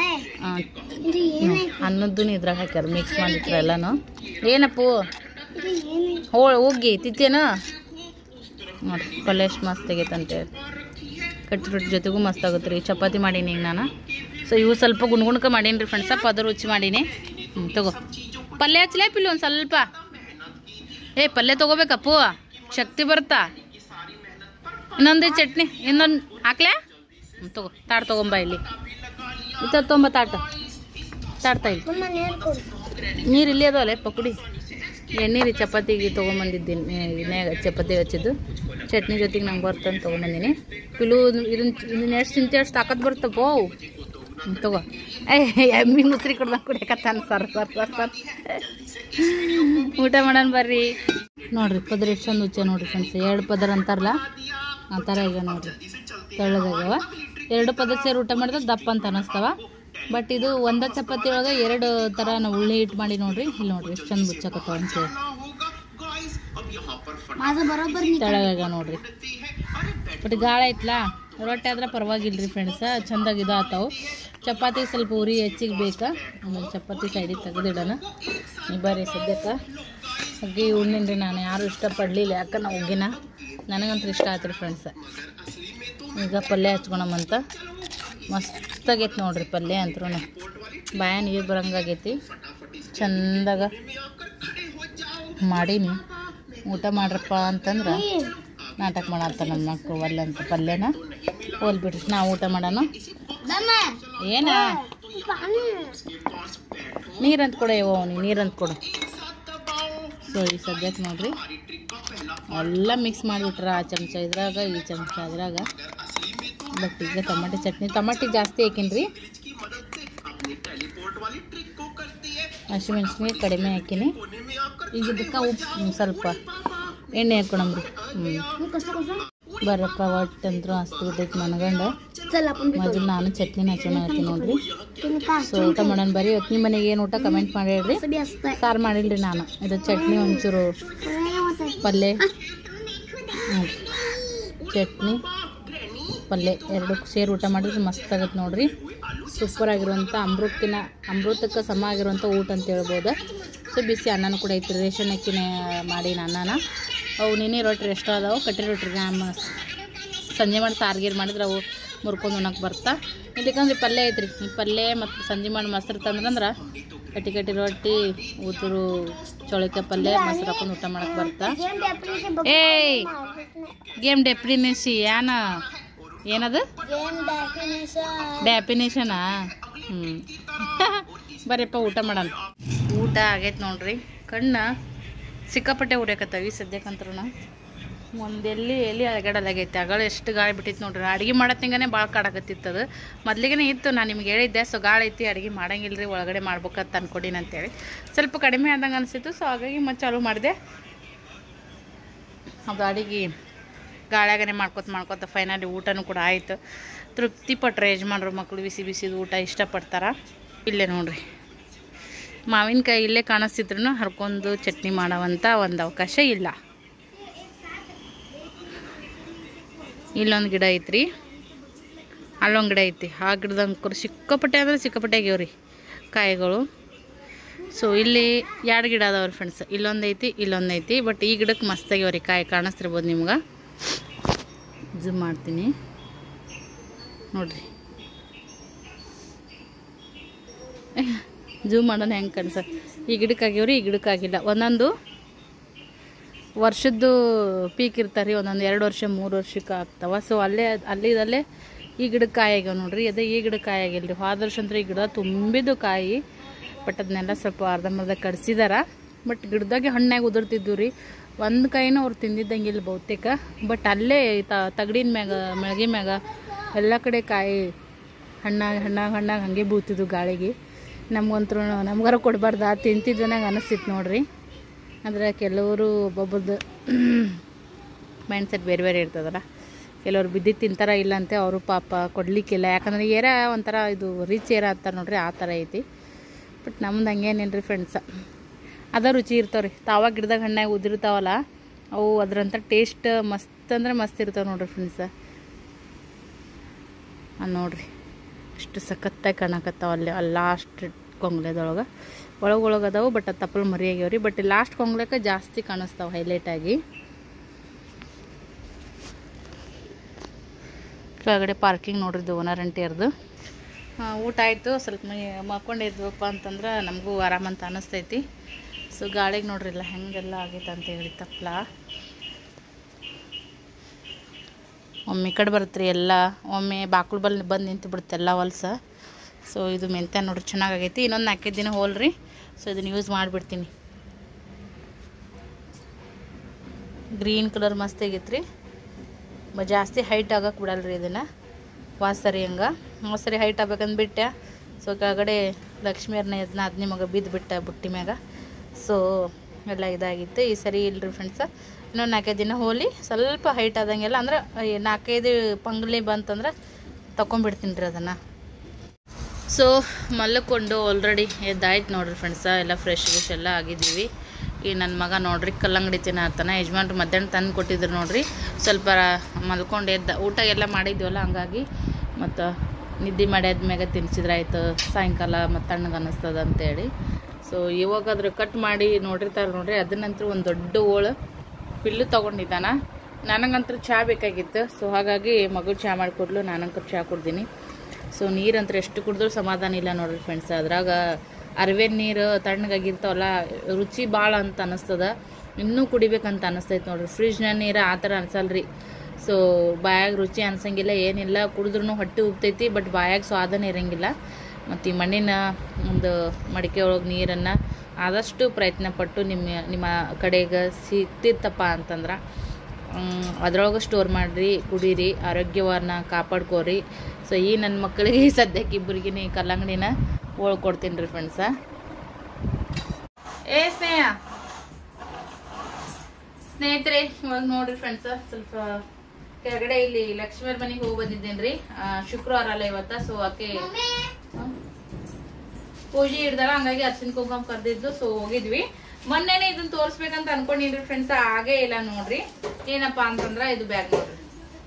ಅನ್ನದ್ದು ಇದ್ರಾಗ ಹಾಕ್ಯಾರ, ಮಿಕ್ಸ್ ಮಾಡಿಟ್ರೆ ಎಲ್ಲನೂ. ಏನಪ್ಪು ಹೋಗಿ ತಿತ್ತೇನು ನೋಡಿರಿ. ಪಲ್ಯ ಎಷ್ಟು ಮಸ್ತ್ ಆಗೈತಂತೆ. ಕಟ್ಟಿ ರೊಟ್ಟಿ ಜೊತೆಗೂ ಮಸ್ತ್ ಆಗುತ್ತೆ ರೀ. ಚಪಾತಿ ಮಾಡೀನಿ ಈಗ ನಾನು. ಸೊ ಇವು ಸ್ವಲ್ಪ ಗುಣ್ಗುಣ್ಕ ಮಾಡೀನಿ ರೀ ಫ್ರೆಂಡ್ಸ. ಪದ ರುಚಿ ಮಾಡೀನಿ. ತಗೋ ಪಲ್ಯ ಹಚ್ಚಲೇ ಪಿಲ್ಲು ಒಂದು ಸ್ವಲ್ಪ. ಪಲ್ಯ ತೊಗೋಬೇಕಪ್ಪು, ಶಕ್ತಿ ಬರುತ್ತಾ. ಇನ್ನೊಂದು ಚಟ್ನಿ ಇನ್ನೊಂದು ಹಾಕ್ಲೇ. ತಗೋ ತಾಟ್ ತೊಗೊಂಬ. ಇಲ್ಲಿ ತೊಗೊಂಬ ತಾಟ ತಾಡ್ತಾ ಇಲ್ಲಿ ನೀರು ಇಲ್ಲಿ ಅದಾವಲ್ಲ ಪಕುಡಿ. ಎಣ್ಣೆ ರೀ ಚಪಾತಿಗೆ ತೊಗೊಂಬಂದಿದ್ದೀನಿ. ಚಪಾತಿ ಹಚ್ಚಿದ್ದು ಚಟ್ನಿ ಜೊತೆಗೆ ನಂಗೆ ಬರ್ತಂತ ತೊಗೊಂಬಂದಿನಿ. ಪಿಲು ಇದನ್ನ ಎಷ್ಟು ತಿಂತೆ ಅಷ್ಟು ತಾಕತ್ ಬರ್ತಪ್ಪ. ತಗೋ. ಎಮ್ಮಿ ಮುಸ್ರಿ ಕೊಡ್ದಂಗೆ ಕುಡಿಯಕತ್ತಾನ. ಸರ್ ಊಟ ಮಾಡೋಣ ಬರ್ರಿ. ನೋಡ್ರಿ ಪದರ ಎಷ್ಟು ಚಂದ ಉಚ್ಚ ನೋಡ್ರಿ ಫ್ರೆಂಡ್ಸ್. 2 ಪದರ ಅಂತಾರಲ್ಲ ಆ ಥರ ಈಗ ನೋಡ್ರಿ ತೆಳ್ಳಗಾಗ್ಯಾವ. 2 ಪದರ ಸೇರಿ ಊಟ ಮಾಡಿದ್ರೆ ದಪ್ಪ ಅಂತ ಅನ್ನಿಸ್ತಾವ. ಬಟ್ ಇದು ಒಂದೇ ಚಪಾತಿ ಒಳಗೆ 2 ಥರ ನಾವು ಉಳ್ಳಿ ಹಿಟ್ಟು ಮಾಡಿ ನೋಡ್ರಿ. ಇಲ್ಲಿ ನೋಡ್ರಿ ಎಷ್ಟು ಚಂದ ಮುಚ್ಚಕತ್ತಾವ ಅಂತೇಳಿ. ತೆಳ್ಳಗಾಗ ನೋಡ್ರಿ. ಬಟ್ ಗಾಳ ಐತ್ಲ, ರೊಟ್ಟಿ ಆದ್ರೆ ಪರವಾಗಿಲ್ರಿ ಫ್ರೆಂಡ್ಸ, ಚಂದಾಗಿ ಇದು ಆತಾವು. ಚಪಾತಿ ಸ್ವಲ್ಪ ಉರಿ ಹೆಚ್ಚಿಗೆ ಬೇಕಾ. ಆಮೇಲೆ ಚಪಾತಿ ಸೈಡಿಗೆ ತೆಗೆದಿಡೋಣ. ಬರ್ರಿ ಸದ್ಯಕ್ಕೆ ಹುಗ್ಗಿ ಉಣ್ಣಿನ್ರಿ. ನಾನು ಯಾರು ಇಷ್ಟಪಡಲಿಲ್ಲ, ಯಾಕೆ ನಾವು ಹುಗ್ಗಿನ ನನಗಂತೂ ಇಷ್ಟ ಆಯ್ತು ರೀ ಫ್ರೆಂಡ್ಸ. ಈಗ ಪಲ್ಯ ಹಚ್ಕೊಳಮಂತ. ಮಸ್ತಾಗೈತೆ ನೋಡ್ರಿ ಪಲ್ಯ ಅಂತರೂ. ಬಾಯ ನೀರು ಬರಂಗಾಗೈತಿ ಚಂದಾಗ. ಮಾಡೀನಿ ಊಟ ಮಾಡ್ರಪ್ಪ ಅಂತಂದ್ರೆ ನಾಟಕ ಮಾಡತ್ತ ನನ್ನ ಮಕ್ಕಳು ಒಲ್ಲಂತ ಪಲ್ಯನ ಹೋಲ್ ಬಿಡ್ರಿ ನಾವು ಊಟ ಮಾಡೋಣ. ಏನ ನೀರಂತ ಕೊಡ ಇವ ನೀರಂತ ಕೊಡು. ಸೊ ಈ ಸದ್ಯಕ್ಕೆ ನೋಡ್ರಿ ಎಲ್ಲ ಮಿಕ್ಸ್ ಮಾಡಿಬಿಟ್ರ ಆ ಚಮಚ ಇದ್ರಾಗ ಈ ಚಮಚ ಅದ್ರಾಗ. ಬಟ್ ಈಗ ಟಮಾಟಿ ಜಾಸ್ತಿ ಹಾಕಿನ್ರಿ, ಹಸಿಮೆಣ್ಸಿನ್ಕಾಯಿ ಕಡಿಮೆ ಹಾಕಿನಿ. ಈಗ ಇದಕ್ಕೆ ಉಪ್ಪು ಸ್ವಲ್ಪ ಎಣ್ಣೆ ಹಾಕೊಳಮ್ರಿ. ಬರಪ್ಪ ಒಟ್ಟಂದ್ರು ಹಸ್ತು ಬಿಟ್ಟೈತಿ ಮನಗಂಡ. ಮೊದಲು ನಾನು ಚಟ್ನಿನ ಹಚ್ಚೋಣ ಹೇಳ್ತೀನಿ ನೋಡ್ರಿ. ಸೊ ಊಟ ಮಾಡೋಣ ಬರ್ರಿ. ಇವತ್ತು ನಿಮ್ಮ ಮನೆಗೆ ಏನು ಊಟ ಕಮೆಂಟ್ ಮಾಡಿ ಹೇಳ್ರಿ. ಸಾರು ಮಾಡಿಲ್ರಿ ನಾನು, ಇದು ಚಟ್ನಿ ಒಂಚೂರು ಪಲ್ಯ, ಚಟ್ನಿ ಪಲ್ಯ ಎರಡು ಸೇರಿ ಊಟ ಮಾಡಿದ್ರೆ ಮಸ್ತ್ ಆಗತ್ತೆ ನೋಡ್ರಿ. ಸೂಪರ್ ಆಗಿರುವಂಥ ಅಮೃತಕ್ಕೆ ಸಮ ಆಗಿರುವಂಥ ಊಟ ಅಂತ ಹೇಳ್ಬೋದು. ಸೊ ಬಿಸಿ ಅನ್ನನೂ ಕೂಡ ಐತಿ, ರೇಷನ್ ಅಕ್ಕಿನೇ ಮಾಡಿ ಅನ್ನನ. ಅವು ನೀನೇ ರೊಟ್ಟಿ ಎಷ್ಟ ಅದಾವೆ ಕಟ್ಟಿ ರೊಟ್ಟಿ ನಮ್ಮ ಸಂಜೆ ಮಾಡಿ ಸಾರ್ಗೀರು ಮಾಡಿದ್ರೆ ಅವು ಮುರ್ಕೊಂಡು ಉಣ್ಣಕ್ಕೆ ಬರ್ತಾ. ಇದಕ್ಕಂದ್ರೆ ಪಲ್ಯ ಐತ್ರಿ, ಈ ಪಲ್ಯ ಮತ್ತು ಸಂಜೆ ಮಾಡಿ ಮೊಸರು ತಂದ್ರಂದ್ರೆ ಕಟ್ಟಿ ರೊಟ್ಟಿ ಉದುರು ಚೌಳಿಕಾಯಿ ಪಲ್ಯ ಮೊಸರು ಹಾಕೊಂಡು ಊಟ ಮಾಡಕ್ಕೆ ಬರ್ತಾ. ಏಯ್ ಗೇಮ್ ಡೆಫಿನೇಷನ್ ಏನದು ಡೆಫಿನೇಷನಾ? ಬರ್ರಿಪ್ಪ ಊಟ ಮಾಡೋಣ. ಊಟ ಆಗೈತೆ ನೋಡ್ರಿ. ಕಣ್ಣು ಸಿಕ್ಕಾಪಟ್ಟೆ ಉರಿಯಾಕತ್ತಾವ ಈ ಸದ್ಯಕ್ಕಂತ್ರೂ. ಎಲ್ಲಿ ಅಳಗಡಲಾಗೈತೆ. ಅಗಳ ಎಷ್ಟು ಗಾಳಿ ಬಿಟ್ಟಿತ್ತು ನೋಡ್ರಿ. ಅಡುಗೆ ಮಾಡತ್ತಿಂಗನೇ ಭಾಳ ಕಾಡಕತ್ತಿತ್ತದು. ಮೊದ್ಲಿಗೆ ಇತ್ತು, ನಾನು ನಿಮ್ಗೆ ಹೇಳಿದ್ದೆ. ಸೊ ಗಾಳಿ ಐತಿ ಅಡುಗೆ ಮಾಡಂಗಿಲ್ಲ ರೀ, ಒಳಗಡೆ ಮಾಡ್ಬೇಕಂತ ಅನ್ಕೊಂಡಿನಿ ಅಂತೇಳಿ ಸ್ವಲ್ಪ ಕಡಿಮೆ ಆದಂಗೆ ಅನಿಸಿತ್ತು. ಸೊ ಹಾಗಾಗಿ ಮತ್ತೆ ಚಾಲೂ ಮಾಡಿದೆ. ಅದು ಅಡುಗೆ ಗಾಳಿಯಾಗನೆ ಮಾಡ್ಕೊತ ಫೈನಲಿ ಊಟನೂ ಕೂಡ ಆಯಿತು. ತೃಪ್ತಿ ಪಟ್ರೆ ಯಜಮಾನ್ರು ಮಕ್ಕಳು ಬಿಸಿದು ಊಟ ಇಷ್ಟಪಡ್ತಾರ. ಇಲ್ಲೇ ನೋಡ್ರಿ ಮಾವಿನಕಾಯಿ ಇಲ್ಲೇ ಕಾಣಿಸ್ತಿದ್ರು ಹರ್ಕೊಂಡು ಚಟ್ನಿ ಮಾಡೋವಂಥ ಒಂದು ಅವಕಾಶ ಇಲ್ಲ. ಇಲ್ಲೊಂದು ಗಿಡ ಐತ್ರಿ, ಅಲ್ಲೊಂದು ಗಿಡ ಐತಿ. ಆ ಗಿಡದಂಕರು ಸಿಕ್ಕಾಪಟ್ಟೆ ಅಂದರೆ ಸಿಕ್ಕಾಪಟ್ಟೆ ಆಗ್ಯಾವ್ರಿ ಕಾಯಿಗಳು. ಸೊ ಇಲ್ಲಿ 2 ಗಿಡ ಅದಾವ್ರಿ ಫ್ರೆಂಡ್ಸ್, ಇಲ್ಲೊಂದು ಐತಿ. ಬಟ್ ಈ ಗಿಡಕ್ಕೆ ಮಸ್ತ್ ಆಗ್ಯಾವ್ರಿ ಕಾಯಿ, ಕಾಣಿಸ್ತಿರ್ಬೋದು ನಿಮ್ಗೆ. ಜೂಮ್ ಮಾಡ್ತೀನಿ ನೋಡ್ರಿ, ಜೂಮ್ ಮಾಡೋಣ ಹೆಂಗೆ ಕಾಣಿಸ. ಈ ಗಿಡಕ್ಕೆ ಆಗ್ಯಾವ್ರಿ, ಈ ಗಿಡಕ್ಕೆ ಆಗಿಲ್ಲ. ಒಂದೊಂದು ವರ್ಷದ್ದು ಪೀಕ್ ಇರ್ತಾರೆ, ಒಂದೊಂದು 2 ವರ್ಷ 3 ವರ್ಷಕ್ಕೆ ಆಗ್ತಾವ. ಸೊ ಅಲ್ಲಿದಲ್ಲೇ ಈ ಗಿಡಕ್ಕೆ ಕಾಯಿ ಆಗ್ಯಾವ ನೋಡ್ರಿ. ಅದೇ ಈ ಗಿಡಕ್ಕೆ ಕಾಯಿ ಆಗಿಲ್ಲ ರೀ. ಹೋದ ವರ್ಷ ಅಂದ್ರೆ ಈ ಗಿಡ ತುಂಬಿದ್ದು ಕಾಯಿ. ಬಟ್ ಅದನ್ನೆಲ್ಲ ಸ್ವಲ್ಪ ಅರ್ಧಂಬರ್ಧ ಕಡಿಸಿದಾರ. ಬಟ್ ಗಿಡದಾಗೆ ಹಣ್ಣಾಗಿ ಉದುರ್ತಿದ್ವು ರೀ. ಒಂದು ಕಾಯಿನೂ ಅವ್ರು ತಿಂದಿದ್ದಂಗಿಲ್ಲ ಬಹುತೇಕ. ಬಟ್ ಅಲ್ಲೇ ತಗಡಿನ ಮ್ಯಾಗ ಮೆಳಗಿ ಮ್ಯಾಗ ಎಲ್ಲ ಕಡೆ ಕಾಯಿ ಹಣ್ಣಾಗಿ ಹಾಗೆ ಬೀಳ್ತಿದ್ವು ಗಾಳಿಗೆ. ನಮ್ಗಾರ ಕೊಡಬಾರ್ದು ತಿಂತಿದ್ವನಾಗ ಅನಿಸ್ತಿತ್ತು ನೋಡ್ರಿ. ಅಂದರೆ ಕೆಲವರು ಒಬ್ಬೊಬ್ರದ್ದು ಮೈಂಡ್ ಸೆಟ್ ಬೇರೆ ಬೇರೆ ಇರ್ತದಲ್ಲ. ಕೆಲವ್ರು ಬಿದ್ದಿದ್ದು ತಿಂತಾರ, ಇಲ್ಲಂತೆ ಅವರು ಪಾಪ ಕೊಡಲಿಕ್ಕಿಲ್ಲ. ಯಾಕಂದ್ರೆ ಏರ ಒಂಥರ ಇದು ರಿಚ್ ಏರ ಅಂತಾರೆ ನೋಡ್ರಿ, ಆ ಥರ ಐತಿ. ಬಟ್ ನಮ್ದು ಹಂಗೇನೇನು ರೀ ಫ್ರೆಂಡ್ಸ, ಅದ ರುಚಿ ಇರ್ತಾವ್ರಿ. ತಾವಾಗ ಗಿಡದಾಗ ಹಣ್ಣಾಗಿ ಉದಿರ್ತಾವಲ್ಲ ಅವು, ಅದ್ರಂಥ ಟೇಸ್ಟ್ ಮಸ್ತ್ ಅಂದ್ರೆ ಮಸ್ತ್ ಇರ್ತಾವೆ ನೋಡ್ರಿ ಫ್ರೆಂಡ್ಸ. ನೋಡ್ರಿ ಅಷ್ಟು ಸಖತ್ತಾಗಿ ಕಾಣಕತ್ತಾವ ಅಲ್ಲಿ ಲಾಸ್ಟ್ ಕೊಂಗ್ಲೆದೊಳಗೆ. ಒಳಗೆ ಅದಾವು, ಬಟ್ ಅದು ತಪ್ಪಲು ಮರಿ ಆಗ್ಯಾವ್ರಿ. ಬಟ್ ಲಾಸ್ಟ್ ಕೊಂಗ್ಲೆಕ್ಕೆ ಜಾಸ್ತಿ ಕಾಣಿಸ್ತಾವೆ ಹೈಲೈಟಾಗಿ. ಕೆಳಗಡೆ ಪಾರ್ಕಿಂಗ್ ನೋಡ್ರಿ, ಇದು ಓನರ್ ಅಂಟಿಯರ್ದು. ಊಟ ಆಯಿತು, ಸ್ವಲ್ಪ ಮಕ್ಕೊಂಡಿದ್ವಪ್ಪ ಅಂತಂದ್ರೆ ನಮಗೂ ಆರಾಮಂತ ಅನ್ನಿಸ್ತೈತಿ. ಸೊ ಗಾಳಿಗೆ ನೋಡ್ರಿಲ್ಲ ಹೆಂಗೆಲ್ಲ ಆಗೈತೆ ಅಂತ ಹೇಳಿ ತಪ್ಪಲ. ಒಮ್ಮೆ ಈ ಕಡೆ ಬರುತ್ತೆ ರೀ ಎಲ್ಲ, ಒಮ್ಮೆ ಬಾಕ್ಲು ಬಂದು ನಿಂತು ಬಿಡುತ್ತೆ ಎಲ್ಲ ಹೊಲ್ಸ. ಸೊ ಇದು ಮೆಂತ್ಯ ನೋಡ್ರಿ ಚೆನ್ನಾಗೈತಿ. ಇನ್ನೊಂದು 4-5 ದಿನ ಹೋಲ್ರಿ. ಸೊ ಇದನ್ನು ಯೂಸ್ ಮಾಡಿಬಿಡ್ತೀನಿ. ಗ್ರೀನ್ ಕಲರ್ ಮಸ್ತ್ ಆಗೈತ್ರಿ. ಜಾಸ್ತಿ ಹೈಟ್ ಆಗಕ್ಕೆ ಬಿಡಲ್ರಿ ಇದನ್ನು. ವಾಸರಿ ಹಂಗೆ ಹೈಟ್ ಆಗ್ಬೇಕಂದ್ಬಿಟ್ಟೆ. ಸೊ ಕೆಳಗಡೆ ಲಕ್ಷ್ಮಿಯರ್ನ ಅದನ್ನೇ ಮಗ ಬಿದ್ದುಬಿಟ್ಟ ಬುಟ್ಟಿ ಮ್ಯಾಗ. ಸೊ ಎಲ್ಲ ಇದಾಗಿತ್ತು. ಈ ಸರಿ ಇಲ್ಲರಿ ಫ್ರೆಂಡ್ಸ, ಇನ್ನೊಂದು 4-5 ದಿನ ಹೋಲಿ ಸ್ವಲ್ಪ ಹೈಟ್ ಆದಂಗೆಲ್ಲ ಅಂದ್ರೆ 4-5 ಪಂಗ್ಲಿ ಬಂತಂದ್ರೆ ತಗೊಂಡ್ಬಿಡ್ತೀನಿ ರೀ ಅದನ್ನು. ಸೊ ಮಲ್ಕೊಂಡು ಆಲ್ರೆಡಿ ಎದ್ದಾಯ್ತು ನೋಡ್ರಿ ಫ್ರೆಂಡ್ಸ. ಎಲ್ಲ ಫ್ರೆಶ್ ಎಲ್ಲ ಆಗಿದ್ದೀವಿ. ಈ ನನ್ನ ಮಗ ನೋಡ್ರಿ ಕಲ್ಲಂಗಡಿ ತಿನ್ನತ್ತಾನ. ಯಜಮಾನ್ರು ಮಧ್ಯಾಹ್ನ ತಂದು ಕೊಟ್ಟಿದ್ರು ನೋಡ್ರಿ. ಸ್ವಲ್ಪ ಮಲ್ಕೊಂಡು ಎದ್ದ, ಊಟ ಎಲ್ಲ ಮಾಡಿದ್ವಲ್ಲ ಹಂಗಾಗಿ ಮತ್ತು ನಿದ್ದೆ ಮಾಡಿ ಆದ್ಮ್ಯಾಗ ತಿನ್ಸಿದ್ರಾಯ್ತು. ಸಾಯಂಕಾಲ ಮತ್ತು ತಣ್ಣಗೆ ಅನ್ನಿಸ್ತದ ಅಂತೇಳಿ. ಸೊ ಇವಾಗಾದ್ರೆ ಕಟ್ ಮಾಡಿ ನೋಡಿರ್ತಾರೆ ನೋಡ್ರಿ. ಅದನ್ನಂತೂ ಒಂದು ದೊಡ್ಡ ಓಳು ಪಿಲ್ಲು ತೊಗೊಂಡಿದ್ದಾನ. ನನಗಂತೂ ಚಹಾ ಬೇಕಾಗಿತ್ತು. ಸೊ ಹಾಗಾಗಿ ಮಗು ಚಹಾ ಮಾಡಿಕೊಡ್ಲು, ನಾನಂತೂ ಚಹಾ ಕುಡ್ದೀನಿ. ಸೊ ನೀರಂತೂ ಎಷ್ಟು ಕುಡಿದ್ರೂ ಸಮಾಧಾನ ಇಲ್ಲ ನೋಡ್ರಿ ಫ್ರೆಂಡ್ಸ್. ಅದ್ರಾಗ ಅರಿವೆ ನೀರು ತಣ್ಣಗಾಗಿರ್ತಾವಲ್ಲ ರುಚಿ ಭಾಳ ಅಂತ ಅನ್ನಿಸ್ತದ. ಇನ್ನೂ ಕುಡಿಬೇಕಂತ ಅನ್ನಿಸ್ತೈತೆ ನೋಡ್ರಿ. ಫ್ರಿಜ್ನ ನೀರು ಆ ಥರ ಅನ್ಸಲ್ರಿ. ಸೊ ಬಾಯಾಗ ರುಚಿ ಅನ್ಸಂಗಿಲ್ಲ, ಏನಿಲ್ಲ, ಕುಡಿದ್ರೂ ಹೊಟ್ಟೆ ಉಬ್ತೈತಿ, ಬಟ್ ಬಾಯಾಗ ಸ್ವಾದನೇ ಇರಂಗಿಲ್ಲ. ಮತ್ತು ಈ ಮಣ್ಣಿನ ಒಂದು ಮಡಿಕೆ ಒಳಗೆ ನೀರನ್ನು ಆದಷ್ಟು ಪ್ರಯತ್ನಪಟ್ಟು ನಿಮ್ಮ ಕಡೆಗೆ ಸಿಗ್ತಿತ್ತಪ್ಪ ಅಂತಂದ್ರೆ ಅದ್ರೊಳಗೆ ಸ್ಟೋರ್ ಮಾಡಿರಿ, ಕುಡೀರಿ, ಆರೋಗ್ಯವನ್ನು ಕಾಪಾಡ್ಕೋರಿ. ಸೊ ಈ ನನ್ನ ಮಕ್ಕಳಿಗೆ ಸದ್ಯಕ್ಕೆ ಇಬ್ಬರಿಗೆ ಕಲ್ಲಂಗಡಿನ ಕೊಡ್ತೀನಿ ರೀ ಫ್ರೆಂಡ್ಸ. ಸ್ನೇಹಿತರೆ, ಇವಾಗ ನೋಡ್ರಿ ಫ್ರೆಂಡ್ಸ, ಸ್ವಲ್ಪ ಕೆಳಗಡೆ ಇಲ್ಲಿ ಲಕ್ಷ್ಮೀರ್ ಮನೆಗೆ ಹೋಗಿ ಬಂದಿದ್ದೇನೆ ರೀ. ಶುಕ್ರವಾರ ಅಲ್ಲ ಇವತ್ತ. ಸೊ ಆಕೆ ಪೂಜೆ ಹಿಡ್ದಾಳ, ಹಂಗಾಗಿ ಅರ್ಶಿನ ಕುಂಕುಮ ಕರೆದಿದ್ದು. ಸೊ ಹೋಗಿದ್ವಿ. ಮೊನ್ನೆನೆ ಇದನ್ನ ತೋರಿಸ್ಬೇಕಂತ ಅನ್ಕೊಂಡಿನ್ರಿ ಫ್ರೆಂಡ್ಸ್, ಆಗೇ ಇಲ್ಲ ನೋಡ್ರಿ. ಏನಪ್ಪಾ ಅಂತಂದ್ರ ಇದು ಬ್ಯಾಗ್ ನೋಡ್ರಿ.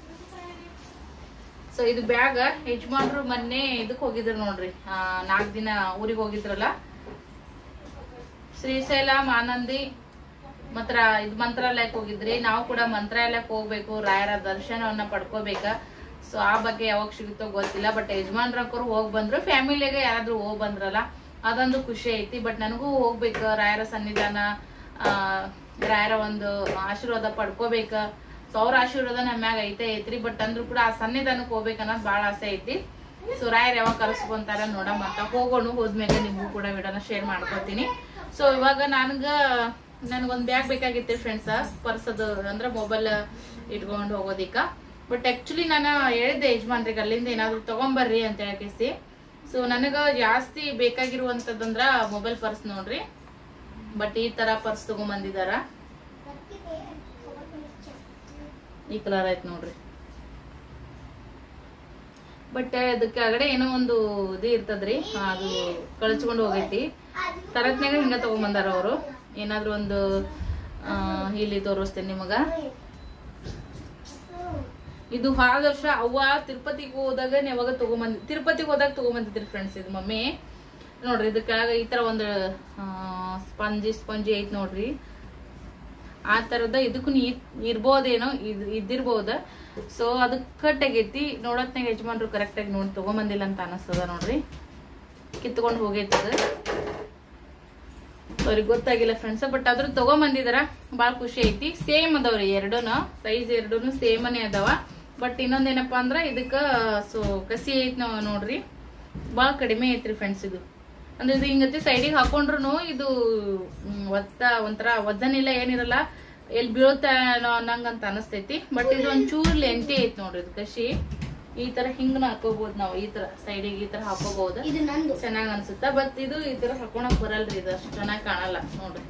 ಸೊ ಇದು ಬ್ಯಾಗ್ ಯಜಮಾನ್ರು ಮೊನ್ನೆ ಇದಕ್ ಹೋಗಿದ್ರು ನೋಡ್ರಿ, 4 ದಿನ ಊರಿಗೆ ಹೋಗಿದ್ರಲ್ಲ, ಶ್ರೀಶೈಲ, ಮಾನಂದಿ ಮಂತ್ರಾಲಯಕ್ಕೆ ಹೋಗಿದ್ರಿ. ನಾವು ಕೂಡ ಮಂತ್ರಾಲಯಕ್ಕೆ ಹೋಗ್ಬೇಕು, ರಾಯರ ದರ್ಶನವನ್ನ ಪಡ್ಕೋಬೇಕ. ಸೊ ಆ ಬಗ್ಗೆ ಯಾವಾಗ ಸಿಗುತ್ತೋ ಗೊತ್ತಿಲ್ಲ. ಬಟ್ ಯಜಮಾನ್ರಕ್ಕರು ಹೋಗ್ ಬಂದ್ರು, ಫ್ಯಾಮಿಲಿಗೆ ಯಾರಾದ್ರೂ ಹೋಗ್ ಬಂದ್ರಲ್ಲ, ಅದೊಂದು ಖುಷಿ ಐತಿ. ಬಟ್ ನನಗೂ ಹೋಗ್ಬೇಕು, ರಾಯರ ಸನ್ನಿಧಾನ, ರಾಯರ ಒಂದು ಆಶೀರ್ವಾದ ಪಡ್ಕೋಬೇಕ. ಸೊ ಅವ್ರ ಆಶೀರ್ವಾದ ನಮ್ಮ ಮ್ಯಾಗ ಐತ್ರಿ. ಬಟ್ ಅಂದ್ರೂ ಕೂಡ ಆ ಸನ್ನಿಧಾನಕ್ಕೆ ಹೋಗ್ಬೇಕು ಅನ್ನೋದು ಭಾಳ ಆಸೆ ಐತಿ. ಸೊ ರಾಯರ್ ಯಾವಾಗ ಕರೆಸ್ಕೊಂತಾರ ನೋಡಮ್ಮ ಅಂತ. ಹೋಗೋಣ, ಹೋದ್ಮೇಲೆ ನಿಮ್ಗೂ ಕೂಡ ವಿಡಿಯೋನ ಶೇರ್ ಮಾಡ್ಕೊತೀನಿ. ಸೊ ಇವಾಗ ನನಗೊಂದು ಬ್ಯಾಗ್ ಬೇಕಾಗಿತ್ತು ಫ್ರೆಂಡ್ಸ್, ಪರ್ಸದು ಅಂದ್ರೆ ಮೊಬೈಲ್ ಇಟ್ಕೊಂಡು ಹೋಗೋದಿಕ್ಕ. ಬಟ್ ಆಕ್ಚುಲಿ ನಾನು ಹೇಳಿದ್ದೆ ಯಜಮಾನ್ರಿಗೆ ಅಲ್ಲಿಂದ ಏನಾದ್ರು ತಗೊಂಬರ್ರಿ ಅಂತ ಹೇಳಿ. ಸೊ ನನಗ ಜಾಸ್ತಿ ಬೇಕಾಗಿರುವಂತದಂದ್ರ ಮೊಬೈಲ್ ಪರ್ಸ್ ನೋಡ್ರಿ. ಬಟ್ ಈ ತರ ಪರ್ಸ್ ತಗೊಂಬಂದಿದಾರ, ಈ ಕಲರ್ ಆಯ್ತು ನೋಡ್ರಿ. ಬಟ್ ಅದಕ್ಕೆ ಆಗಡೆ ಏನೋ ಒಂದು ಇದು ಇರ್ತದ್ರಿ, ಅದು ಕಳ್ಚ್ಕೊಂಡು ಹೋಗೈತಿ. ತರತ್ನಾಗ ಹಿಂಗ ತಗೊಂಬಂದಾರ ಅವರು. ಏನಾದ್ರು ಒಂದು ಇಲ್ಲಿ ತೋರಿಸ್ತೇನೆ ನಿಮಗ. ಇದು ಹಾದ ವರ್ಷ ಅವ್ವ ತಿರುಪತಿಗೆ ಹೋದಾಗ ಯಾವಾಗ ತಿರುಪತಿಗೆ ಹೋದಾಗ ತಗೊಂಬಂದಿದ್ರಿ ಫ್ರೆಂಡ್ಸ್. ಇದು ಮಮ್ಮಿ ನೋಡ್ರಿ, ಇದು ಕೆಳಗ ಈ ತರ ಒಂದು ಸ್ಪಂಜಿ ಐತ್ ನೋಡ್ರಿ. ಆ ತರದ ಇದಕ್ಕೂ ಇರ್ಬೋದೇನೋ, ಇದ್ದಿರ್ಬೋದ. ಸೊ ಅದಕ್ಕೆ ಕಟ್ಟಾಗೈತಿ. ನೋಡತ್ನಾಗ ಯಜಮಾನ್ರು ಕರೆಕ್ಟ್ ಆಗಿ ನೋಡಿ ತಗೊಂಬಂದಿಲ್ಲ ಅಂತ ಅನಿಸ್ತದ ನೋಡ್ರಿ. ಕಿತ್ಕೊಂಡು ಹೋಗೈತದ, ಅವ್ರಿಗೆ ಗೊತ್ತಾಗಿಲ್ಲ ಫ್ರೆಂಡ್ಸ್. ಬಟ್ ಅದ್ರ ತಗೊಂಬಂದಿದಾರ, ಬಾಳ ಖುಷಿ ಐತಿ. ಸೇಮ್ ಅದಾವ್ರಿ ಎರಡೂನು, ಸೈಜ್ ಎರಡೂನು ಸೇಮನೇ ಅದಾವ. ಬಟ್ ಇನ್ನೊಂದೇನಪ್ಪಾ ಅಂದ್ರ ಇದಕ್ಕ ಸೊ ಕಸಿ ಐತ್ ನೋಡ್ರಿ, ಬಾಳ ಕಡಿಮೆ ಐತ್ರಿ ಫ್ರೆಂಡ್ಸ್. ಇದು ಅಂದ್ರೆ ಇದು ಹಿಂಗತಿ ಸೈಡಿಗೆ ಹಾಕೊಂಡ್ರು ಇದು ಒಂಥರ ವಜನ್ ಇಲ್ಲ, ಏನಿರಲ್ಲ, ಎಲ್ಲಿ ಬೀಳುತ್ತಾ ಅನ್ನಂಗಂತ ಅನಸ್ತೈತಿ. ಬಟ್ ಇದು ಒಂಚೂರು ಲೆಂತಿ ಐತಿ ನೋಡ್ರಿ. ಇದು ಕಸಿ ಈ ತರ ಹಿಂಗನ ಹಾಕೋಬಹುದು ನಾವು, ಈ ತರ ಸೈಡಿಗೆ ಈ ತರ ಹಾಕೋಬಹುದು, ಚೆನ್ನಾಗ್ ಅನ್ಸುತ್ತ. ಬಟ್ ಇದು ಈ ತರ ಹಾಕೊಳಕ್ ಬರಲ್ರಿ, ಇದು ಅಷ್ಟು ಚೆನ್ನಾಗಿ ಕಾಣಲ್ಲ ನೋಡ್ರಿ,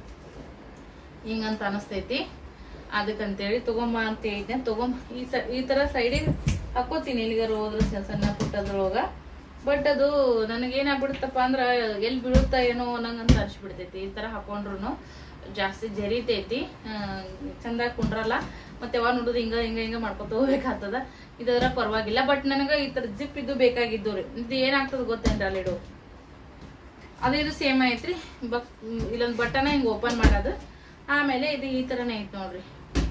ಹಿಂಗಂತ ಅನಸ್ತೈತಿ. ಅದಕ್ಕಂತೇಳಿ ತಗೊಂಬ ಅಂತ ಹೇಳಿದ್ನೆ. ಈ ತರ ಸೈಡಿಗೆ ಹಾಕೋತೀನಿ ಎಲ್ಲಿಗಾರು ಹೋದ್ರೆ ಸಣ್ಣ ಪುಟ್ಟದ್ರೊಳಗ. ಬಟ್ ಅದು ನನಗೇನಾಗ್ಬಿಡುತ್ತಪ್ಪ ಅಂದ್ರ ಎಲ್ಲಿ ಬೀಳುತ್ತಾ ಏನೋ ಅನ್ನಂಗಂತ ಅನ್ಸ್ಬಿಡ್ತೈತಿ. ಈ ತರ ಹಾಕೊಂಡ್ರು ಜಾಸ್ತಿ ಜರಿತೈತಿ, ಚಂದಾಗಿ ಕುಂಡ್ರಲ್ಲ. ಮತ್ತೆ ಯಾವಾಗ ನೋಡಿದ್ರೆ ಹಿಂಗ ಮಾಡ್ಕೊತ ಹೋಗ್ಬೇಕಾಗ್ತದ. ಇದರ ಪರವಾಗಿಲ್ಲ. ಬಟ್ ನನಗ ಈ ತರ ಜಿಪ್ ಇದು ಬೇಕಾಗಿದ್ದು ರೀ. ಇದು ಏನಾಗ್ತದ ಗೊತ್ತೇನ್ರಿ, ಅಲ್ಲಿಡು ಅದು ಇದು ಸೇಮ್ ಐತ್ರಿ. ಇಲ್ಲೊಂದು ಬಟನ್ ಹಿಂಗ ಓಪನ್ ಮಾಡೋದು. ಆಮೇಲೆ ಇದು ಈ ತರನೇ ಐತಿ ನೋಡ್ರಿ,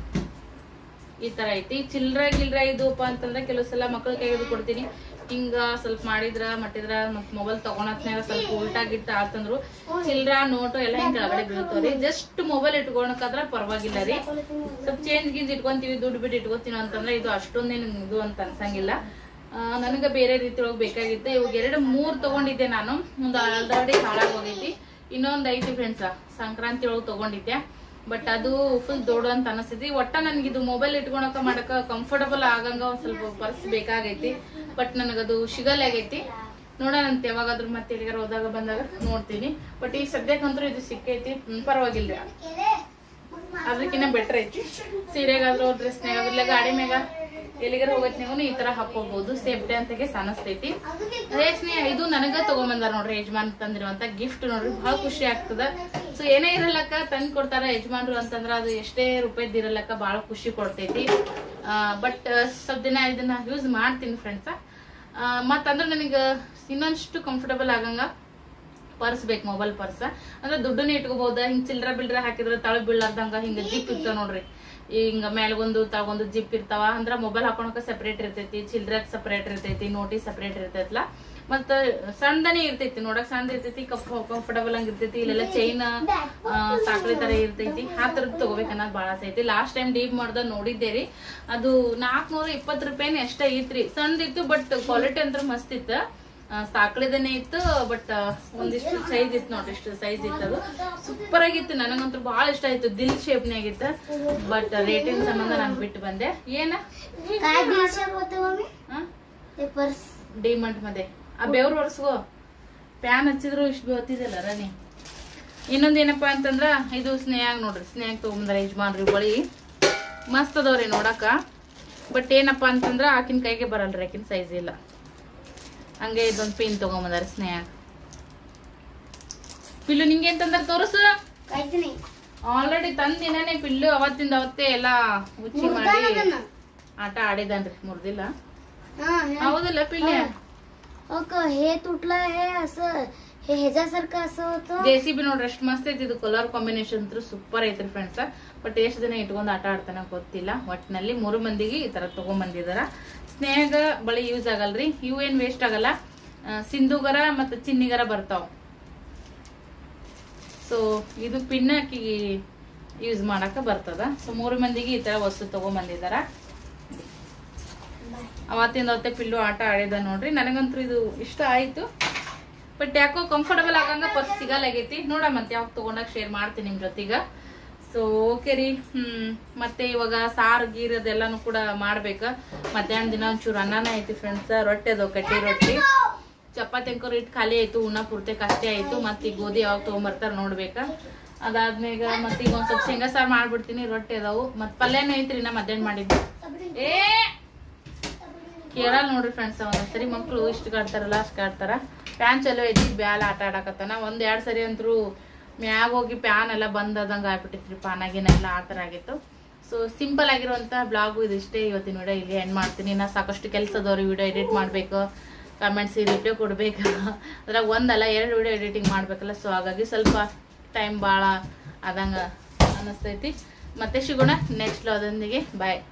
ಈ ತರ ಐತಿ. ಚಿಲ್ರ ಇದಪ್ಪ ಅಂತಂದ್ರೆ ಕೆಲವು ಸಲ ಮಕ್ಕಳ ಕೈಗೆ ಕೊಡ್ತೀನಿ. ಹಿಂಗ ಸ್ವಲ್ಪ ಮಾಡಿದ್ರ ಮಟ್ಟಿದ್ರ ಮತ್ ಮೊಬೈಲ್ ತಗೊಳತ್ನಾಗ ಸ್ವಲ್ಪ ಉಲ್ಟಾ ಗಿಟ್ಟ ಆತಂದ್ರು ಚಿಲ್ರ ನೋಟು ಎಲ್ಲ ಹಿಂಗ ಕೆಳಗಡೆ ಬೀಳ್ತಾವ್ರಿ. ಜಸ್ಟ್ ಮೊಬೈಲ್ ಇಟ್ಕೊಳಕಾದ್ರ ಪರವಾಗಿಲ್ಲ ರೀ. ಸ್ವಲ್ಪ ಚೇಂಜ್ ಗೀಂಜ್ ಇಟ್ಕೊಂತೀವಿ, ದುಡ್ಡು ಬಿಟ್ಟು ಇಟ್ಕೊತೀವಿ ಅಂತಂದ್ರೆ ಇದು ಅಷ್ಟೊಂದೇನು ಇದು ಅಂತ ಅನ್ಸಂಗಿಲ್ಲ. ನನಗ ಬೇರೆ ರೀತಿ ಒಳಗೆ ಬೇಕಾಗಿತ್ತು. ಇವಾಗ 2-3 ತಗೊಂಡಿದ್ದೆ ನಾನು. ಒಂದು ಆಲ್ರೆಡಿ ಹಾಳಾಗಿ ಹೋಗೈತಿ, ಇನ್ನೊಂದು ಐತಿ ಫ್ರೆಂಡ್ಸ್, ಸಂಕ್ರಾಂತಿ ಒಳಗೆ ತಗೊಂಡಿದ್ದೆ. ಬಟ್ ಅದು ಫುಲ್ ದೊಡ್ಡ ಅಂತ ಅನಿಸ್ತೈತಿ. ಒಟ್ಟ ನನ್ಗಿದು ಮೊಬೈಲ್ ಇಟ್ಕೊಳಕ ಮಾಡಕ ಕಂಫರ್ಟಬಲ್ ಆಗಂಗ ಒಂದ್ ಸ್ವಲ್ಪ ಪರ್ಸ್ ಬೇಕಾಗೈತಿ. ಬಟ್ ನನಗದು ಸಿಗಲಾಗೈತಿ. ನೋಡೋಣಂತ ಯಾವಾಗಾದ್ರೂ ಮತ್ತೆ ಎಲ್ಲಿಗಾರ ಹೋದಾಗ ಬಂದಾಗ ನೋಡ್ತೀನಿ. ಬಟ್ ಈ ಸದ್ಯಕ್ಕಂತೂ ಇದು ಸಿಕ್ಕೈತಿ, ಪರವಾಗಿಲ್ರಿ. ಅದಕ್ಕಿನ್ನ ಬೆಟರ್ ಐತಿ. ಸೀರೆಗಾದ್ರು ಡ್ರೆಸ್ನಾಗಾದ್ರಲ್ಲ ಗಾಡಿ ಮ್ಯಾಗ ಎಲ್ಲಿಗಾರ ಹೋಗತ್ನಾಗೂ ಈ ತರ ಹಾಕೋಬಹುದು, ಸೇಫ್ಟಿ ಅಂತಾಗೆ ಅನಸ್ತೈತಿ. ಅದೇ ಇದು ನನಗ ತಗೊಂಬಂದಾರ ನೋಡ್ರಿ ಯಜಮಾನ್ ತಂದಿರುವಂತ ಗಿಫ್ಟ್ ನೋಡ್ರಿ, ಬಹಳ ಖುಷಿ ಆಗ್ತದ. ಸೊ ಏನೇ ಇರಲ್ಲಕ್ಕ ತಂದ್ ಕೊಡ್ತಾರ ಯಜಮಾನ್ರು ಅಂತಂದ್ರ ಅದು ಎಷ್ಟೇ ರೂಪಾಯಿದ್ ಇರಲ್ಲಕ್ಕ ಬಹಳ ಖುಷಿ ಕೊಡ್ತೈತಿ. ಬಟ್ ಸ್ವಲ್ಪ ದಿನ ಇದನ್ನ ಯೂಸ್ ಮಾಡ್ತೀನಿ ಫ್ರೆಂಡ್ಸ್. ಮತ್ತಂದ್ರೆ ನನಗ ಇನ್ನೊಂದಿಷ್ಟು ಕಂಫರ್ಟಬಲ್ ಆಗಂಗ ಪರ್ಸ್ ಬೇಕು, ಮೊಬೈಲ್ ಪರ್ಸ್. ಅಂದ್ರೆ ದುಡ್ಡನ್ನ ಇಟ್ಕೋಬಹುದ. ಹಿಂಗ್ ಚಿಲ್ರ ಬಿಲ್ರ ಹಾಕಿದ್ರ ತಳ ಬೀಳಾರ್ದಂಗ ಹಿಂಗ ಜಿಪ್ ಇರ್ತಾವ ನೋಡ್ರಿ, ಹಿಂಗ ಮೇಲ್ಗೊಂದು ತಗೊಂದು ಜಿಪ್ ಇರ್ತಾವ. ಅಂದ್ರ ಮೊಬೈಲ್ ಹಾಕೊಳಕ ಸೆಪರೇಟ್ ಇರ್ತೈತಿ, ಚಿಲ್ರಕ್ ಸೆಪರೇಟ್ ಇರ್ತೈತಿ, ನೋಟಿಸ್ ಸೆಪರೇಟ್ ಇರ್ತೈತಲ್ಲ. ಮತ್ತ ಸಣ್ಣದನೇ ಇರ್ತೈತಿ, ನೋಡಕ್ ಸಣ್ಣ ಇರ್ತೈತಿ, ಕಂಫರ್ಟಬಲ್ ಆಗಿ ಇರ್ತೈತಿ. ಇಲ್ಲೆಲ್ಲ ಚೈನ್ ಸಾಕಳಿ ತರ ಇರ್ತೈತಿ. ಆ ತರದ್ ತಗೋಬೇಕನ್ನೋದು ಬಾಳ ಆಸೆ ಐತಿ. ಲಾಸ್ಟ್ ಟೈಮ್ ಡೀಪ್ ಮಾಡ್ದ ನೋಡಿದ್ದೇರಿ, ಅದು 420 ರೂಪಾಯಿನ ಎಷ್ಟ ಐತ್ರಿ. ಸಣ್ಣದಿತ್ತು ಬಟ್ ಕ್ವಾಲಿಟಿ ಅಂತ ಮಸ್ತ್ ಇತ್ತು. ಸಾಕಳಿದನೇ ಇತ್ತು ಬಟ್ ಒಂದಿಷ್ಟು ಸೈಜ್ ಇತ್ತು ನೋಡ್ರಿ, ಇಷ್ಟು ಸೈಜ್ ಇತ್ತು. ಅದು ಸೂಪರ್ ಆಗಿತ್ತು, ನನಗಂತೂ ಬಹಳ ಇಷ್ಟ ಆಯ್ತು. ದಿಲ್ ಶೇಪ್ನೇ ಆಗಿತ್ತು. ಬಟ್ ರೇಟಿನ ಸಂಬಂಧ ನಾನು ಬಿಟ್ಟು ಬಂದೆ. ಏನ ಡಿಮಾರ್ಟ್ ಮದೆ ಆ ಬೆವ್ರು ಒರ್ಸ್ಗೋ, ಪ್ಯಾನ್ ಹಚ್ಚಿದ್ರು ಇಷ್ಟು ಗೊತ್ತಿದಲ್ಲ ರಾಣಿ. ಇನ್ನೊಂದೇನಪ್ಪಾ ಅಂತಂದ್ರ ಇದು ಸ್ನೇಹ ನೋಡ್ರಿ, ಸ್ನೇಹ ತಗೊಂಬಂದ್ರ ಯಜಮಾನ್ರಿ ಬಳಿ ಮಸ್ತ್ ಅದಾವ್ರಿ ನೋಡಕ. ಬಟ್ ಏನಪ್ಪಾ ಅಂತಂದ್ರ ಆಕಿನ ಕೈಗೆ ಬರಲ್ರಿ, ಆಕಿನ ಸೈಜ್ ಇಲ್ಲ. ಹಂಗೆ ಇದೊಂದು ಪಿನ್ ತಗೊಂಬಂದಾರ ಸ್ನೇಹ. ಪಿಲ್ಲು ನಿಂಗೆ ಅಂತಂದ್ರ ತೋರಿಸು. ಆಲ್ರೆಡಿ ತಂದಿನೇ ಪಿಲ್ಲು ಅವತ್ತಿಂದ ಅವತ್ತೇ ಎಲ್ಲಾ ಉಚ್ಚಿ ಮಾಡಿ ಆಟ ಆಡಿದನ್ರಿ, ಮುರ್ದಿಲ್ಲ. हौदला पिल्ल्या हे तुटलं हे असं हे ह्याच्यासारखं असं होतं. JCB ನೋಡ್ರಿ ಎಷ್ಟು ಮಸ್ತ್ ಐತಿ. ಇದು ಕಲರ್ ಕಾಂಬಿನೇಷನ್ ಅಂತೂ ಸೂಪರ್ ಐತ್ರಿ ಫ್ರೆಂಡ್ಸ್. ಬಟ್ ಎಷ್ಟು ದಿನ ಇಟ್ಕೊಂಡು ಆಟ ಆಡ್ತಾನ ಗೊತ್ತಿಲ್ಲ. ಒಟ್ಟಿನಲ್ಲಿ 3 ಮಂದಿಗೆ ಈ ತರ ತಗೊಂಡ್ಬಂದಿದಾರ. ಸ್ನೇಹಗ ಬಳಿ ಯೂಸ್ ಆಗಲ್ರಿ, ಇವು ಏನ್ ವೇಸ್ಟ್ ಆಗಲ್ಲ. ಸಿಂಧುಗರ ಮತ್ತೆ ಚಿನ್ನಿಗರ ಬರ್ತಾವ. ಸೊ ಇದು ಪಿನ್ ಹಾಕಿ ಯೂಸ್ ಮಾಡಕ ಬರ್ತದ. ಸೊ 3 ಮಂದಿಗೆ ಈ ತರ ವಸ್ತು ತಗೊಂಡ್ಬಂದಿದಾರ. ಅವತ್ತಿಂದ ಅವತ್ತೆ ಪಿಲ್ಲು ಆಟ ಆಡಿದ ನೋಡ್ರಿ. ನನಗಂತೂ ಇದು ಇಷ್ಟ ಆಯ್ತು. ಬಟ್ ಯಾಕೋ ಕಂಫರ್ಟಬಲ್ ಆಗಂಗ ಪರ್ಸ್ ಸಿಗಲಾಗೈತಿ. ನೋಡ ಮತ್ತೆ ಯಾವಾಗ ತಗೊಂಡಾಗ ಶೇರ್ ಮಾಡ್ತೀನಿ ನಿಮ್ ಜೊತೆಗ. ಸೊ ಓಕೆ ರೀ. ಮತ್ತೆ ಇವಾಗ ಸಾರು ಗೀರ್ ಅದೆಲ್ಲಾನು ಕೂಡ ಮಾಡ್ಬೇಕ. ಮಧ್ಯಾಹ್ನ ದಿನ ಒಂಚೂರು ಅನ್ನನ ಐತಿ ಫ್ರೆಂಡ್ಸ್. ರೊಟ್ಟಿ ಅದು ಕಟ್ಟಿ ರೊಟ್ಟಿ, ಚಪಾತಿ ಅಂಕರ್ ಇಟ್ಟು ಖಾಲಿ ಆಯ್ತು. ಉಣ್ಣ ಪೂರ್ತಿ ಕಷ್ಟೇ ಆಯ್ತು. ಮತ್ತೆ ಈ ಗೋಧಿ ಯಾವಾಗ ತಗೊಂಬರ್ತಾರ ನೋಡ್ಬೇಕ. ಅದಾದ್ಮೇಗ ಮತ್ತೆ ಈಗ ಒಂದ್ ಸ್ವಲ್ಪ ಶೇಂಗಾ ಸಾರು ಮಾಡ್ಬಿಡ್ತೀನಿ. ರೊಟ್ಟಿ ಅದಾವು, ಮತ್ ಪಲ್ಯನೂ ಐತ್ರಿ ನಾ ಮಧ್ಯಾಹ್ನ ಮಾಡಿದ್ದು. ಕೇಳಲ್ ನೋಡ್ರಿ ಫ್ರೆಂಡ್ಸ್. ಒಂದೊಂದ್ಸರಿ ಮಕ್ಳು ಇಷ್ಟ ಕಾಡ್ತಾರಲ್ಲ ಅಷ್ಟು ಕಾಡ್ತಾರ. ಪ್ಯಾನ್ ಚಲೋ ಐತಿ, ಬ್ಯಾಲ ಆಟ ಆಡಕತ್ತಾನ. 1-2 ಸರಿ ಅಂತೂ ಮ್ಯಾಗ ಹೋಗಿ ಪ್ಯಾನ್ ಎಲ್ಲ ಬಂದದಂಗ ಆಗ್ಬಿಟ್ಟಿತ್ರಿ. ಪಾನಾಗಿನ ಎಲ್ಲ ಆ ತರ ಆಗಿತ್ತು. ಸೊ ಸಿಂಪಲ್ ಆಗಿರುವಂತ ಬ್ಲಾಗು ಇದಿಷ್ಟೇ. ಇವತ್ತಿನ ವಿಡಿಯೋ ಇಲ್ಲಿ ಎಂಡ್ ಮಾಡ್ತೀನಿ. ನಾ ಸಾಕಷ್ಟು ಕೆಲಸ ಅದಾವ್ರಿ. ವಿಡಿಯೋ ಎಡಿಟ್ ಮಾಡ್ಬೇಕು, ಕಮೆಂಟ್ಸ್ ರಿವ್ಯೂ ಕೊಡ್ಬೇಕು. ಅದ್ರಾಗ 1 ಅಲ್ಲ 2 ವಿಡಿಯೋ ಎಡಿಟಿಂಗ್ ಮಾಡ್ಬೇಕಲ್ಲ. ಸೊ ಹಾಗಾಗಿ ಸ್ವಲ್ಪ ಟೈಮ್ ಭಾಳ ಆದಂಗ ಅನಿಸ್ತೈತಿ. ಮತ್ತೆ ಸಿಗೋಣ ನೆಕ್ಸ್ಟ್ ಅದೊಂದಿಗೆ. ಬಾಯ್.